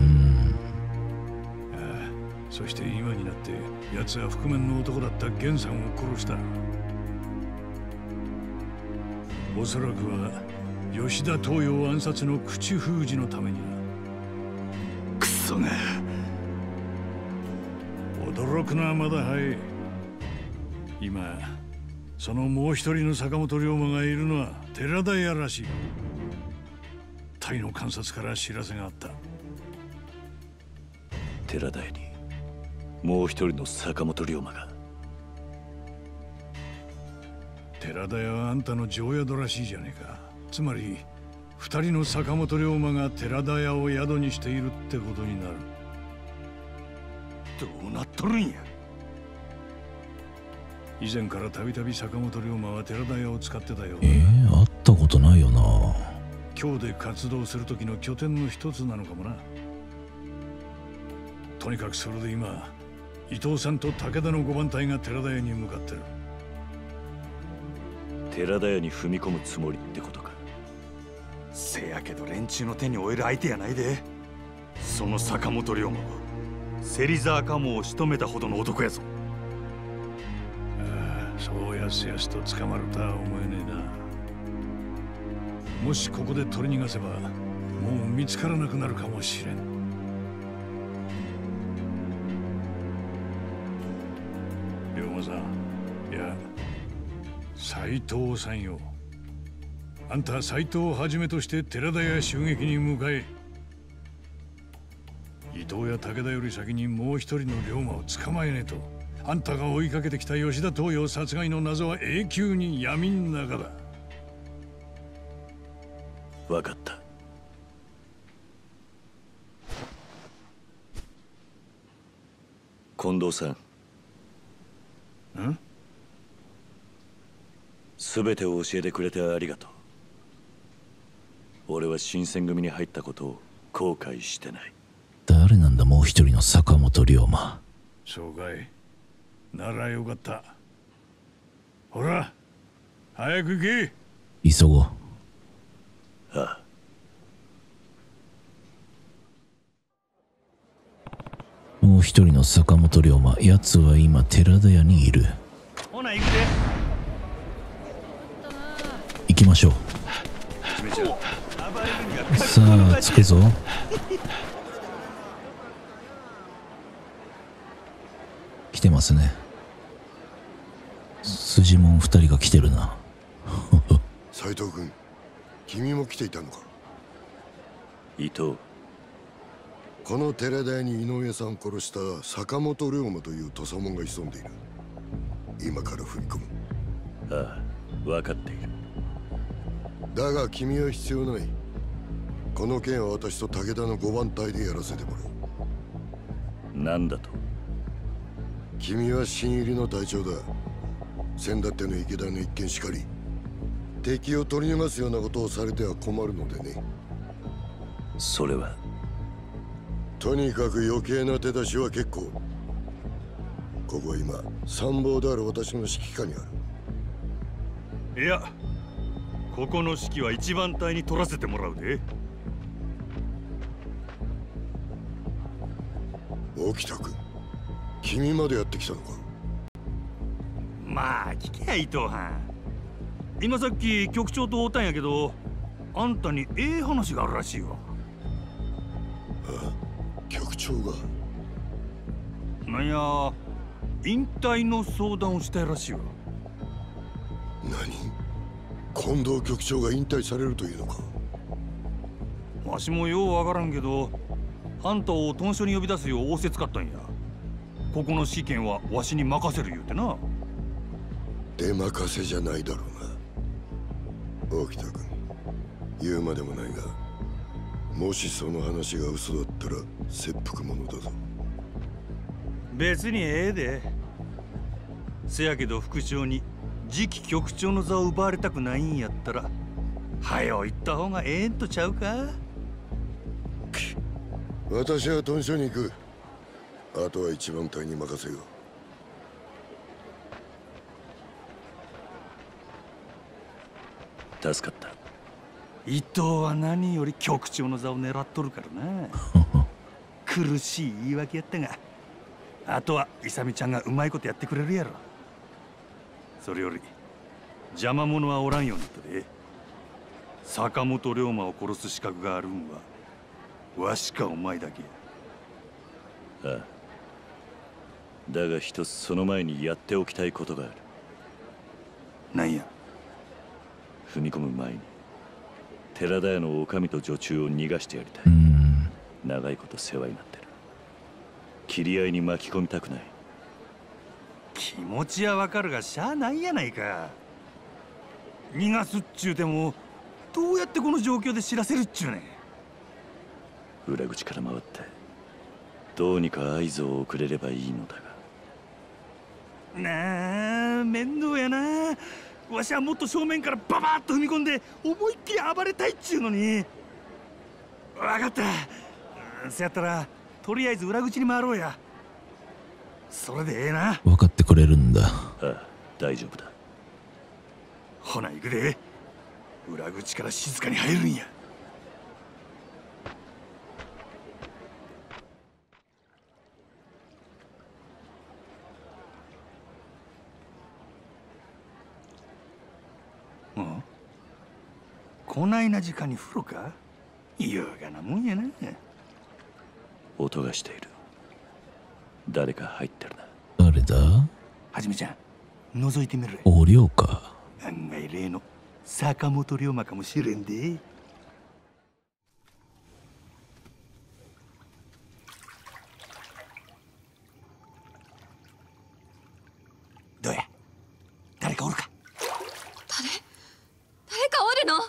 そして今になって奴は覆面の男だった源さんを殺した。おそらくは吉田東洋暗殺の口封じのためにな。 クソが。 驚くのはまだ早い。今そのもう一人の坂本龍馬がいるのは寺田屋らしい。タイの観察から知らせがあった。 寺田屋にもう一人の坂本龍馬が。 寺田屋はあんたの定宿らしいじゃねえか。つまり二人の坂本龍馬が寺田屋を宿にしているってことになる。 どうなっとるんや。 以前からたびたび坂本龍馬は寺田屋を使ってたよ。 会ったことないよな。 今日で活動する時の拠点の一つなのかもな。とにかくそれで今伊藤さんと武田の5番隊が寺田屋に向かってる。 寺田屋に踏み込むつもりってことか。 せやけど連中の手に負える相手やないで。その坂本龍馬は芹沢鴨を仕留めたほどの男やぞ。 そうやすやすと捕まるとは思えねえな。もしここで取り逃がせばもう見つからなくなるかもしれん。龍馬さん、いや斎藤さんよ。あんた斎藤をはじめとして寺田屋襲撃に向かえ。伊藤や武田より先にもう一人の龍馬を捕まえねえと、あんたが追いかけてきた吉田東洋殺害の謎は永久に闇ん中だ。 分かった。近藤さん。全てを教えてくれてありがとう。俺は新選組に入ったことを後悔してない。 誰なんだもう一人の坂本龍馬。 そうかい。ならよかった。ほら早く行け。 急ごう。 ああ。 もう一人の坂本龍馬、奴は今寺田屋にいる。 ほな行くで。 行きましょう。さあ着くぞ。来てますね。筋もん二人が来てるな。 斉藤君、君も来ていたのか。 伊藤、 この寺田屋に井上さんを殺した坂本龍馬という土佐者が潜んでいる。今から踏み込む。 ああ、分かっている。 だが君は必要ない。この件は私と武田の5番隊でやらせてもらう。 なんだと。 君は新入りの隊長だ。先だっての池田の一件しかり、敵を取り逃がすようなことをされては困るのでね。 それはとにかく余計な手出しは結構。ここは今参謀である私の指揮下にある。いや、ここの指揮は一番隊に取らせてもらうで。 沖田君、君までやってきたのか。 まあ聞けや伊藤藩。今さっき局長と会ったんやけど、あんたにええ話があるらしいわ。 ああ、局長が。 なんや、引退の相談をしたいらしいわ。 何？近藤局長が引退されるというのか。 わしもようわからんけど、あんたを屯所に呼び出すよう仰せつかったんや。ここの指揮権はわしに任せる言うてな。 出任せじゃないだろうな。沖田君、言うまでもないが、もしその話が嘘だったら切腹者だぞ。 別にええで。せやけど副長に次期局長の座を奪われたくないんやったらはよ行った方がええんとちゃうか。 私は屯所に行く。あとは一番隊に任せよう。助かった。 伊藤は何より局長の座を狙っとるからな。苦しい言い訳やったが、あとは勇ちゃんがうまいことやってくれるやろ。それより邪魔者はおらんようになったで。坂本龍馬を殺す資格があるんはわしかお前だけや。ああ。だが一つその前にやっておきたいことがある。なんや。踏み込む前に寺田屋の女将と女中を逃がしてやりたい。長いこと世話になってる。切り合いに巻き込みたくない。気持ちはわかるがしゃあないやないか。逃がすっちゅうてもどうやってこの状況で知らせるっちゅうねん。裏口から回ってどうにか合図を送れればいいのだが。なあ、面倒やな。わしはもっと正面からババッと踏み込んで思いっきり暴れたいっちゅうのに。分かった。せやったらとりあえず裏口に回ろうや。それでええな。 分かってくれるんだ。 ああ、大丈夫だ。 ほな行くで。裏口から静かに入るんや。こないな時間に風呂か。優雅なもんやな。 音がしている。誰か入ってるな。 誰だ。 はじめちゃん、覗いてみる。 お涼か。 案外例の坂本龍馬かもしれんで。どうや、誰かおるか。 誰かおるの。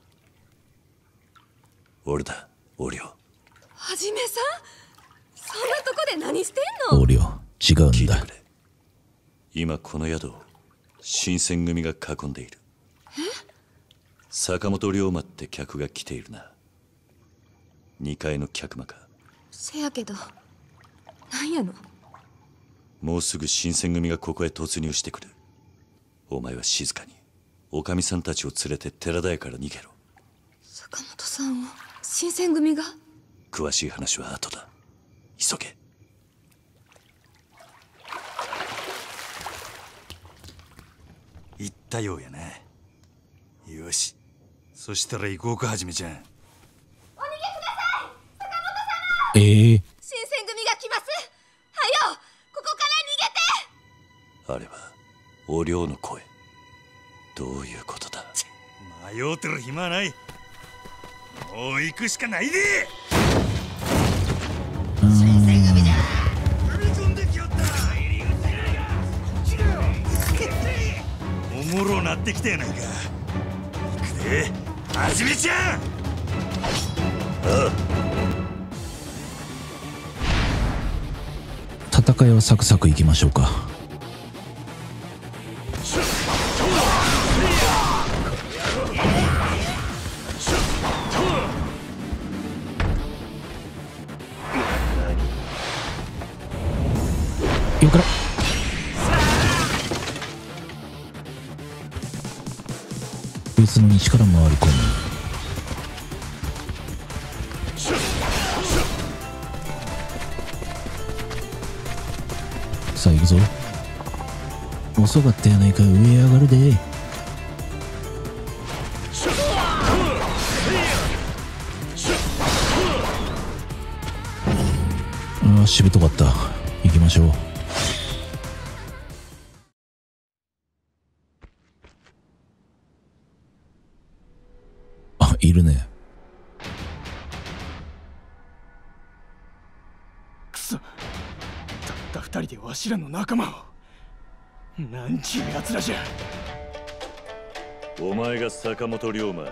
俺だ、お涼。 はじめさん、そんなとこで何してんの。 お涼、違うんだ。 今この宿を新選組が囲んでいる。坂本龍馬って客が来ているな。2階の客間か。 せやけど、なんやの。 もうすぐ新選組がここへ突入してくる。お前は静かにおかみさんたちを連れて寺田屋から逃げろ。 坂本さんを新選組が。 詳しい話は後だ。急げ。 言ったようやな。よし、そしたら行こうか、はじめちゃん。お逃げください、坂本様。 新選組が来ます。はよ、ここから逃げて。 あれはお涼の声。どういうことだ。 迷うてる暇はない。もう行くしかないで。 新選組だ。 踏み込んできよった。こっちだよ。おもろなってきたやないか。行くで、はじめちゃん。 ああ。 戦いはサクサクいきましょうか。よから別の道から回り込む。さあ行くぞ。遅かったやないか。上へ上がるで。ああ、しぶとかった。行きましょう。あ、いるね。 くそ、たった2人でわしらの仲間を。 なんちゅうやつらじゃ。 お前が坂本龍馬。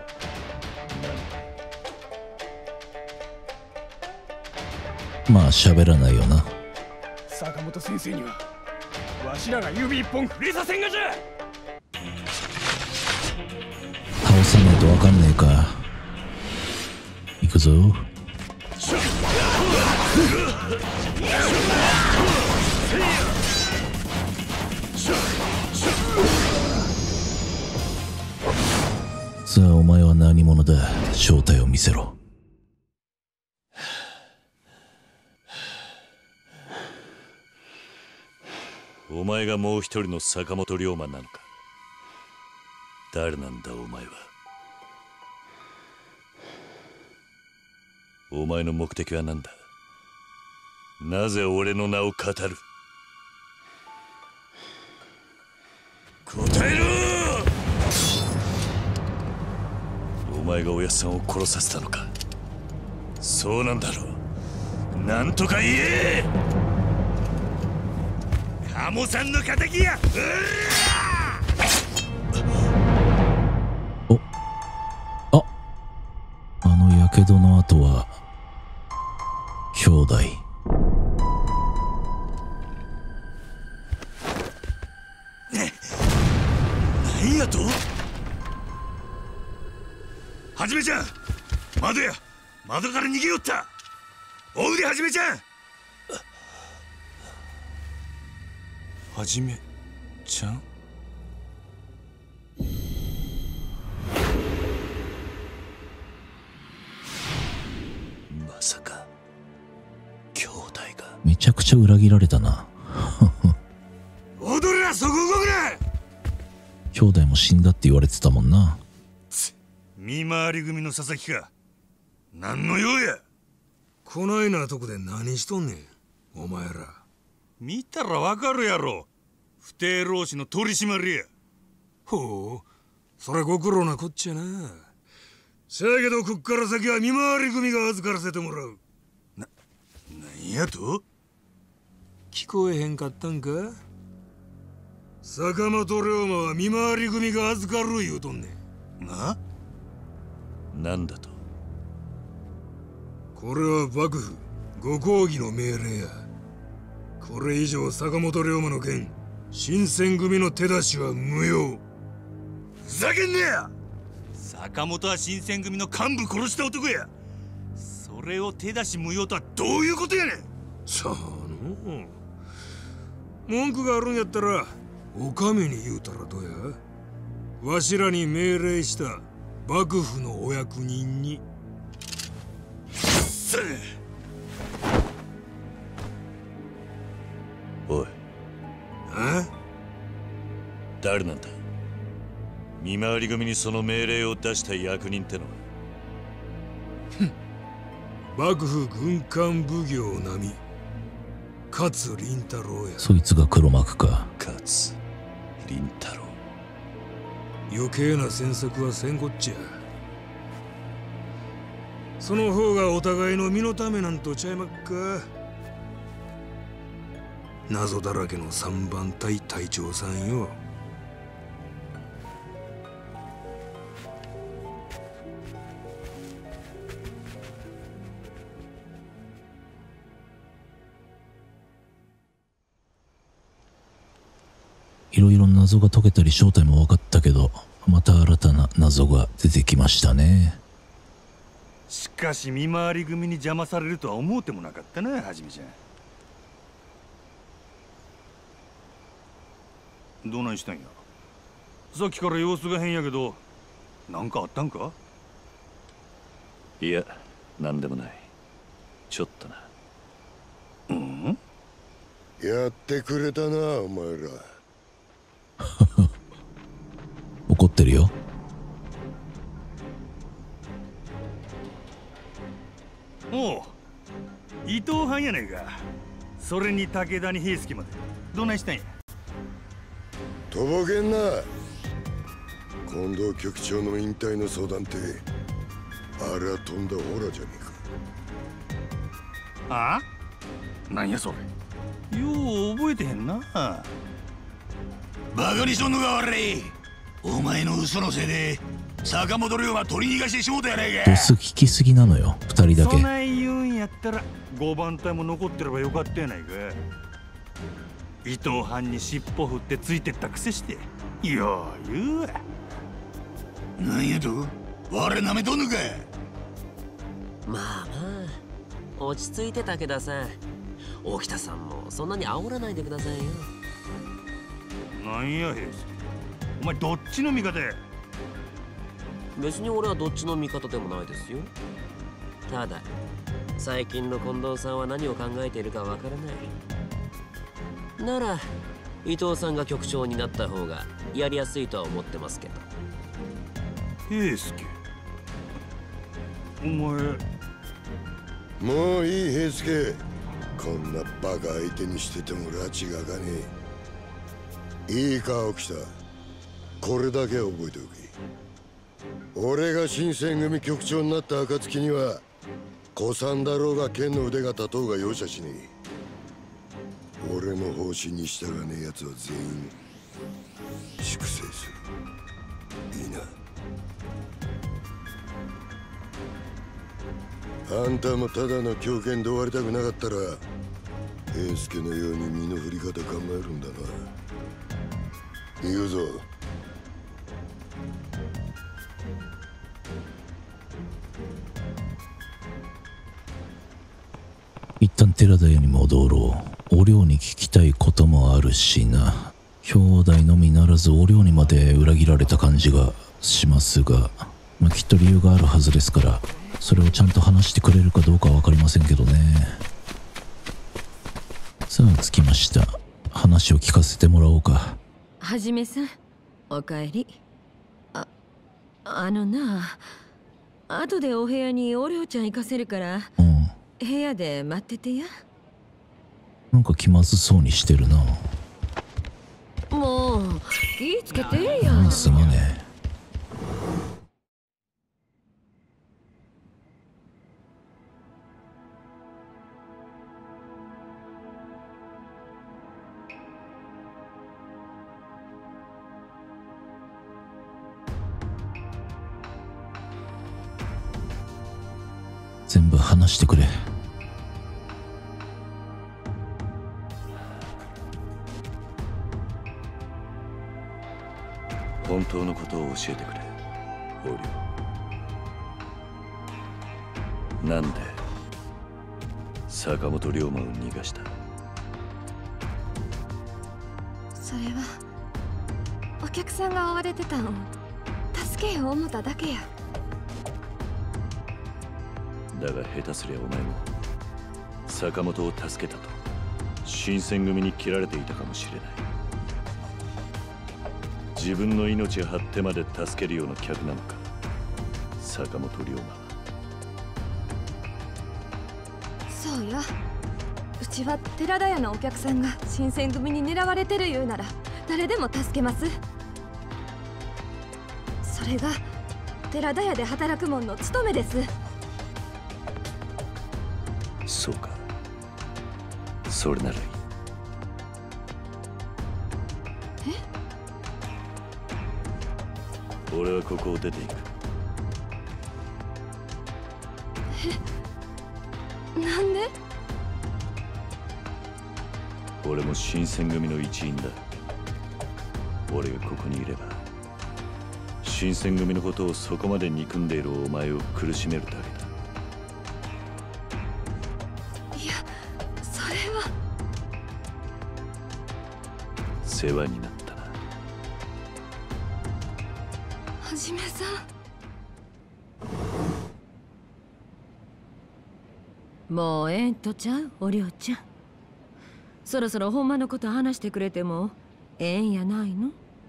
まあ喋らないよな。 坂本先生にはわしらが指一本触れさせんがじゃ。 倒さねえとわかんねえか。行くぞ。さあお前は何者だ。正体を見せろ。 お前がもう一人の坂本龍馬なのか。誰なんだお前は。お前の目的は何だ。なぜ俺の名を語る。答えろ。お前がおやっさんを殺させたのか。そうなんだろう。なんとか言え。鴨さんの敵や。 あのやけどの後は兄弟。 何やと。はじめちゃん、窓や。窓から逃げよった。おうではじめちゃん。 はじめちゃん。 まさか兄弟が。 めちゃくちゃ裏切られたな。 踊るな、そこ動くな。 兄弟も死んだって言われてたもんな。 見回り組の佐々木か。何の用や。 こないなとこで何しとんねんお前ら。 見たらわかるやろ。不定浪士の取り締まりや。 ほう、それご苦労なこっちゃな。 せやけどこっから先は見回り組が預からせてもらう。なんやと。 聞こえへんかったんか。 坂本龍馬は見回り組が預かる言うとんねん。なんだと。 これは幕府ご公儀の命令や。これ以上坂本龍馬の件新選組の手出しは無用。 ふざけんねや。坂本は新選組の幹部殺した男や。それを手出し無用とはどういうことやねん。 さあの文句があるんやったらお上に言うたらどうや。わしらに命令した幕府のお役人に。 おい。誰なんだ。見回り組にその命令を出した役人ってのは。幕府軍艦奉行並み勝麟太郎や。 そいつが黒幕か。 勝麟太郎。 余計な詮索はせんこっちゃ。その方がお互いの身のためなんとちゃいまっか。謎だらけの三番隊隊長さんよ。 いろいろ謎が解けたり正体も分かったけど、また新たな謎が出てきましたね。 しかし見回り組に邪魔されるとは思うてもなかったな、はじめちゃん。どないしたんや。さっきから様子が変やけど、なんかあったんか。 いや、なんでもない。ちょっとな。 やってくれたな、お前ら。 怒ってるよ。 おう、伊藤藩やねんか。それに武田に平助までどないしたんや。 とぼけんな。近藤局長の引退の相談ってあれはとんだホラじゃねえか。 ああ、なんやそれ。よう覚えてへんな。 バカにしとんのが悪い。お前の嘘のせいで坂本龍馬取り逃がしてしもうたやないか。 ドス聞きすぎなのよ、二人だけ。 そない言うんやったら5番隊も残ってればよかったやないか。伊藤藩に尻尾振ってついてったくせしてよう言うわ。 なんやと我なめとんのか。 まあまあ落ち着いて武田さん。沖田さんもそんなに煽らないでくださいよ。 なんや平助、お前どっちの味方や。 別に俺はどっちの味方でもないですよ。ただ最近の近藤さんは何を考えているかわからない。なら伊藤さんが局長になった方がやりやすいとは思ってますけど。 平助、お前もういい平助。こんなバカ相手にしてても拉致が開かねえ。いいか沖田、これだけは覚えておけ。俺が新選組局長になった暁には古参だろうが剣の腕が立とうが容赦しねえ。俺の方針に従わねえ奴は全員粛清する。いいな。あんたもただの狂犬で終わりたくなかったら平助のように身の振り方考えるんだな。行くぞ。 一旦寺田屋に戻ろう。お涼に聞きたいこともあるしな。兄弟のみならずお涼にまで裏切られた感じがしますが、まあ、きっと理由があるはずですから、それをちゃんと話してくれるかどうかは分かりませんけどね。さあ着きました。話を聞かせてもらおうか。 はじめさん、おかえり。あのな、後でお部屋にお涼ちゃん行かせるから、部屋で待っててや。 なんか気まずそうにしてるな。 もう気ぃつけてや。 すまねえ。全部話してくれ。 本当のことを教えてくれ、お涼。なんで坂本龍馬を逃がした。 それはお客さんが追われてたんを助けよう思っただけや。 だが下手すりゃお前も坂本を助けたと新選組に切られていたかもしれない。自分の命を張ってまで助けるような客なのか、坂本龍馬は。 そうよ。うちは寺田屋のお客さんが新選組に狙われてる言うなら誰でも助けます。それが寺田屋で働く者の務めです。 そうか、それならいい。俺はここを出ていく。 なんで？ 俺も新選組の一員だ。俺がここにいれば新選組のことをそこまで憎んでいるお前を苦しめるだけだ。 いや、それは世話になったな。 はじめさん。もうええんとちゃう、お涼ちゃん。そろそろほんまのこと話してくれてもええんやないの？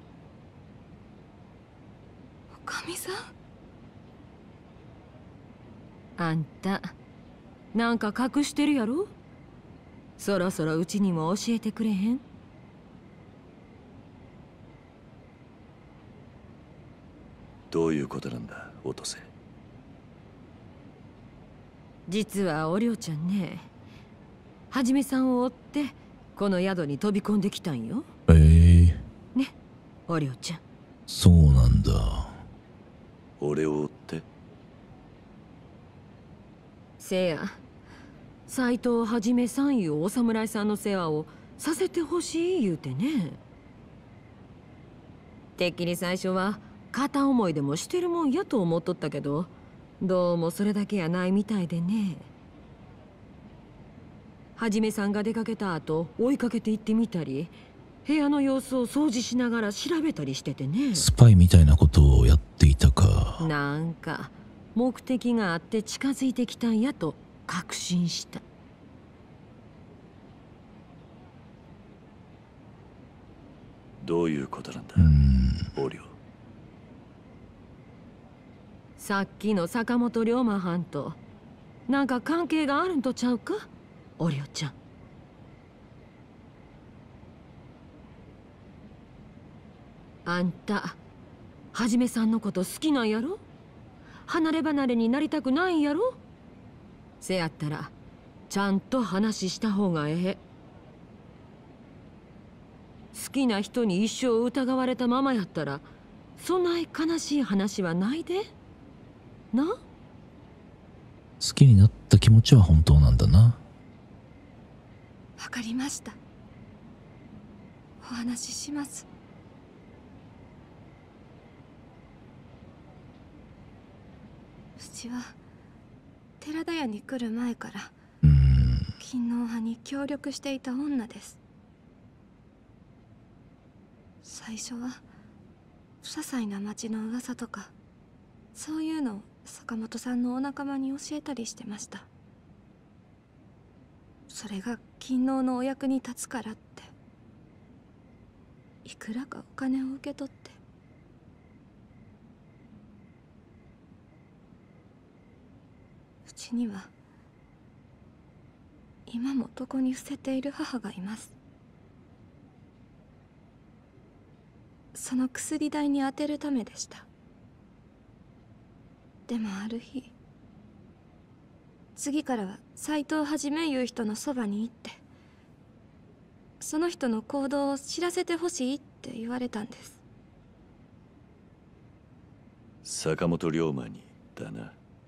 おかみさん。 あんたなんか隠してるやろ？そろそろうちにも教えてくれへん？ どういうことなんだ、おとせ。 実はお涼ちゃんね、はじめさんを追ってこの宿に飛び込んできたんよ。ね。 おりょうちゃん。 そうなんだ。 俺を追って。 せや、斎藤はじめさんいうお侍さんの世話をさせてほしい言うてね。てっきり最初は片思いでもしてるもんやと思っとったけど、どうもそれだけやないみたいでね。はじめさんが出かけた後追いかけて行ってみたり、部屋の様子を掃除しながら調べたりしててね。 スパイみたいなことをやっていたか。 なんか目的があって近づいてきたんやと確信した。 どういうことなんだ、おりょう。 さっきの坂本龍馬藩となんか関係があるんとちゃうか、おりょうちゃん。あんたはじめさんのこと好きなんやろ。離れ離れになりたくないんやろ。せやったらちゃんと話した方がええ。好きな人に一生疑われたままやったらそんな悲しい話はないでな。 好きになった気持ちは本当なんだな。 わかりました。お話しします。うちは寺田屋に来る前から勤皇派に協力していた女です。最初は些細な町の噂とかそういうのを坂本さんのお仲間に教えたりしてました。それが勤皇のお役に立つからっていくらかお金を受け取って、うちには今も床に伏せている母がいます。その薬代に充てるためでした。でもある日、次からは斎藤はじめいう人のそばに行ってその人の行動を知らせてほしいって言われたんです。 坂本龍馬にだな。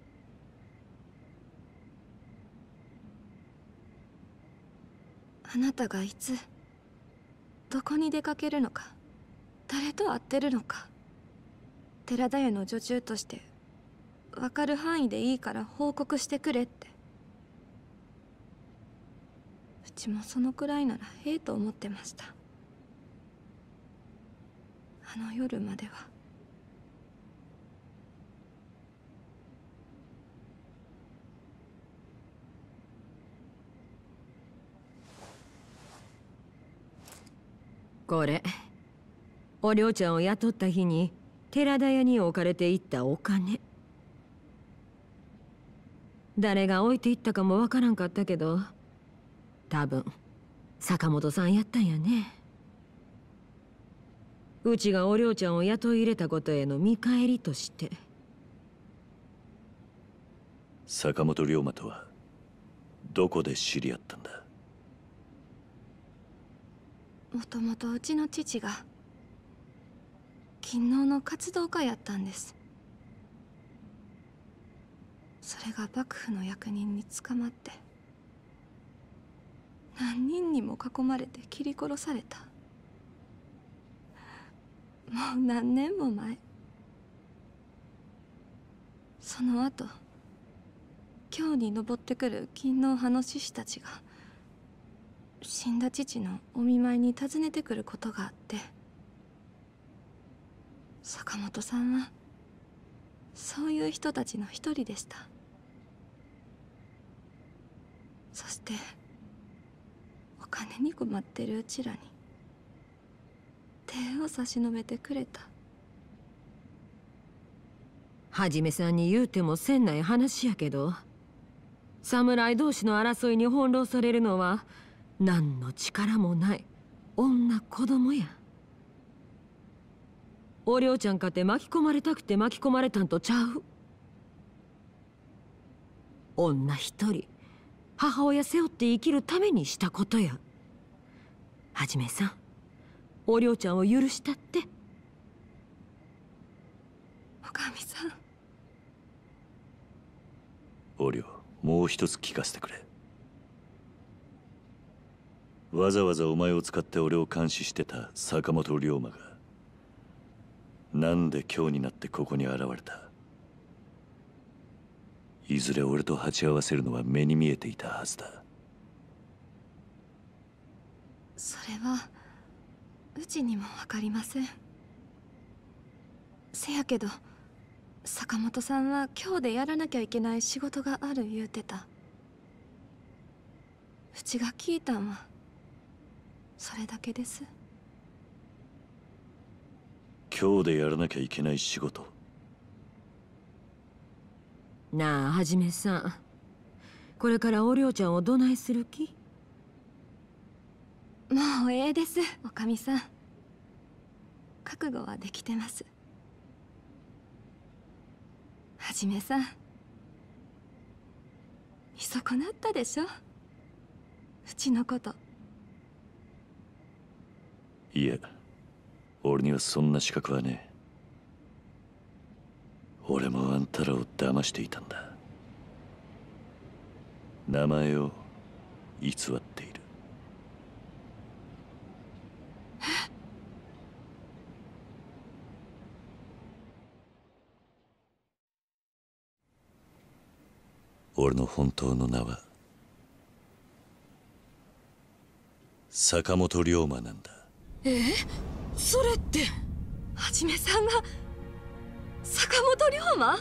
あなたがいつどこに出かけるのか、誰と会ってるのか、寺田屋の女中として分かる範囲でいいから報告してくれって。うちもそのくらいならええと思ってました。あの夜までは。 これおりょうちゃんを雇った日に寺田屋に置かれていったお金。誰が置いていったかもわからんかったけど、多分坂本さんやったんやね。うちがおりょうちゃんを雇い入れたことへの見返りとして。 坂本龍馬とはどこで知り合ったんだ。 もともとうちの父が勤皇の活動家やったんです。それが幕府の役人に捕まって何人にも囲まれて切り殺された。もう何年も前。その後京に登ってくる勤皇派の志士たちが死んだ父のお見舞いに訪ねてくることがあって、坂本さんはそういう人たちの一人でした。そしてお金に困ってるうちらに手を差し伸べてくれた。 はじめさんに言うてもせんない話やけど、侍同士の争いに翻弄されるのは何の力もない女子供や。おりょうちゃんかて巻き込まれたくて巻き込まれたんとちゃう。女一人母親背負って生きるためにしたことや。はじめさん、おりょうちゃんを許したって。 かみさん。 おりょう、もう一つ聞かせてくれ。わざわざお前を使って俺を監視してた坂本龍馬がなんで今日になってここに現れた。いずれ俺と鉢合わせるのは目に見えていたはずだ。 それはうちにも分かりません。せやけど坂本さんは今日でやらなきゃいけない仕事がある言うてた。うちが聞いたんはそれだけです。 今日でやらなきゃいけない仕事。 なあ、はじめさん、これからおりょうちゃんをどないする気？ もうええです、おかみさん。覚悟はできてます。はじめさん、見損なったでしょ、うちのこと。 いや、俺にはそんな資格はねえ。俺もあんたらを騙していたんだ。名前を偽っている。俺の本当の名は坂本龍馬なんだ。 それって。 はじめさんが坂本龍馬？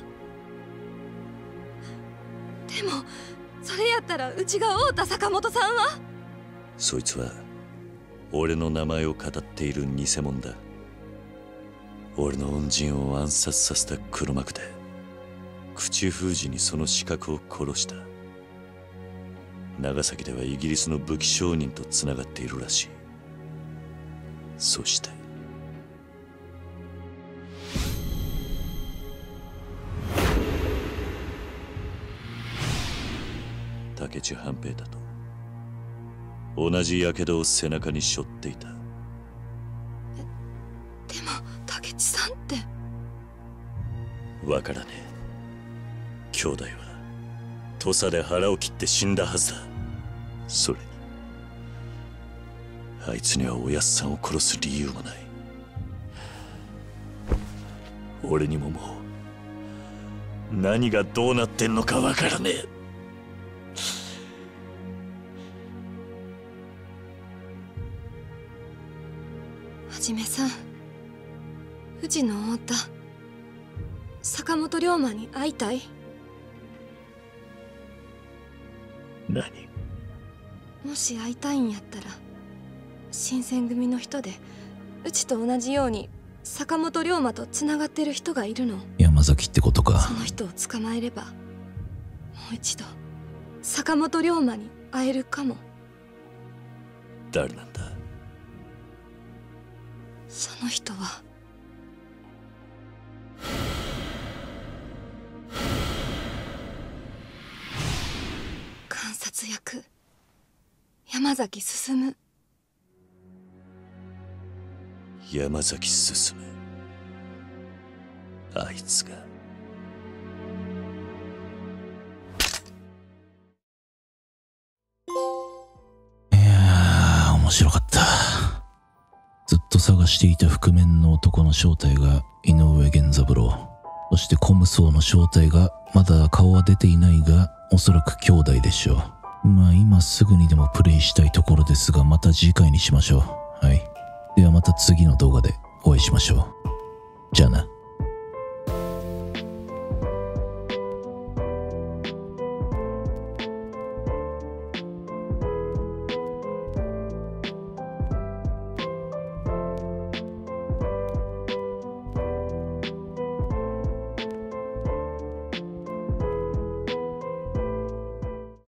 でもそれやったらうちが会うた坂本さんは？ そいつは俺の名前を語っている偽物だ。俺の恩人を暗殺させた黒幕で口封じにその資格を殺した。長崎ではイギリスの武器商人とつながっているらしい。そして武智半平太と同じ火傷を背中に背負っていた。 でも武智さんってわからねえ。兄弟は土佐で腹を切って死んだはずだ。それにあいつにはおやっさんを殺す理由もない。俺にももう何がどうなってんのかわからねえ。 はじめさん、うちの太田坂本龍馬に会いたい。 何？ もし会いたいんやったら新選組の人でうちと同じように坂本龍馬とつながってる人がいるの。 山崎ってことか。 その人を捕まえればもう一度坂本龍馬に会えるかも。 誰なんだ？ その人は監察役山崎進。 山崎進。あいつが。 いやー、面白かった。ずっと探していた覆面の男の正体が井上源三郎、そしてコムソーの正体がまだ顔は出ていないがおそらく兄弟でしょう。まあ今すぐにでもプレイしたいところですが、また次回にしましょう。はい。ではまた次の動画でお会いしましょう。じゃあな。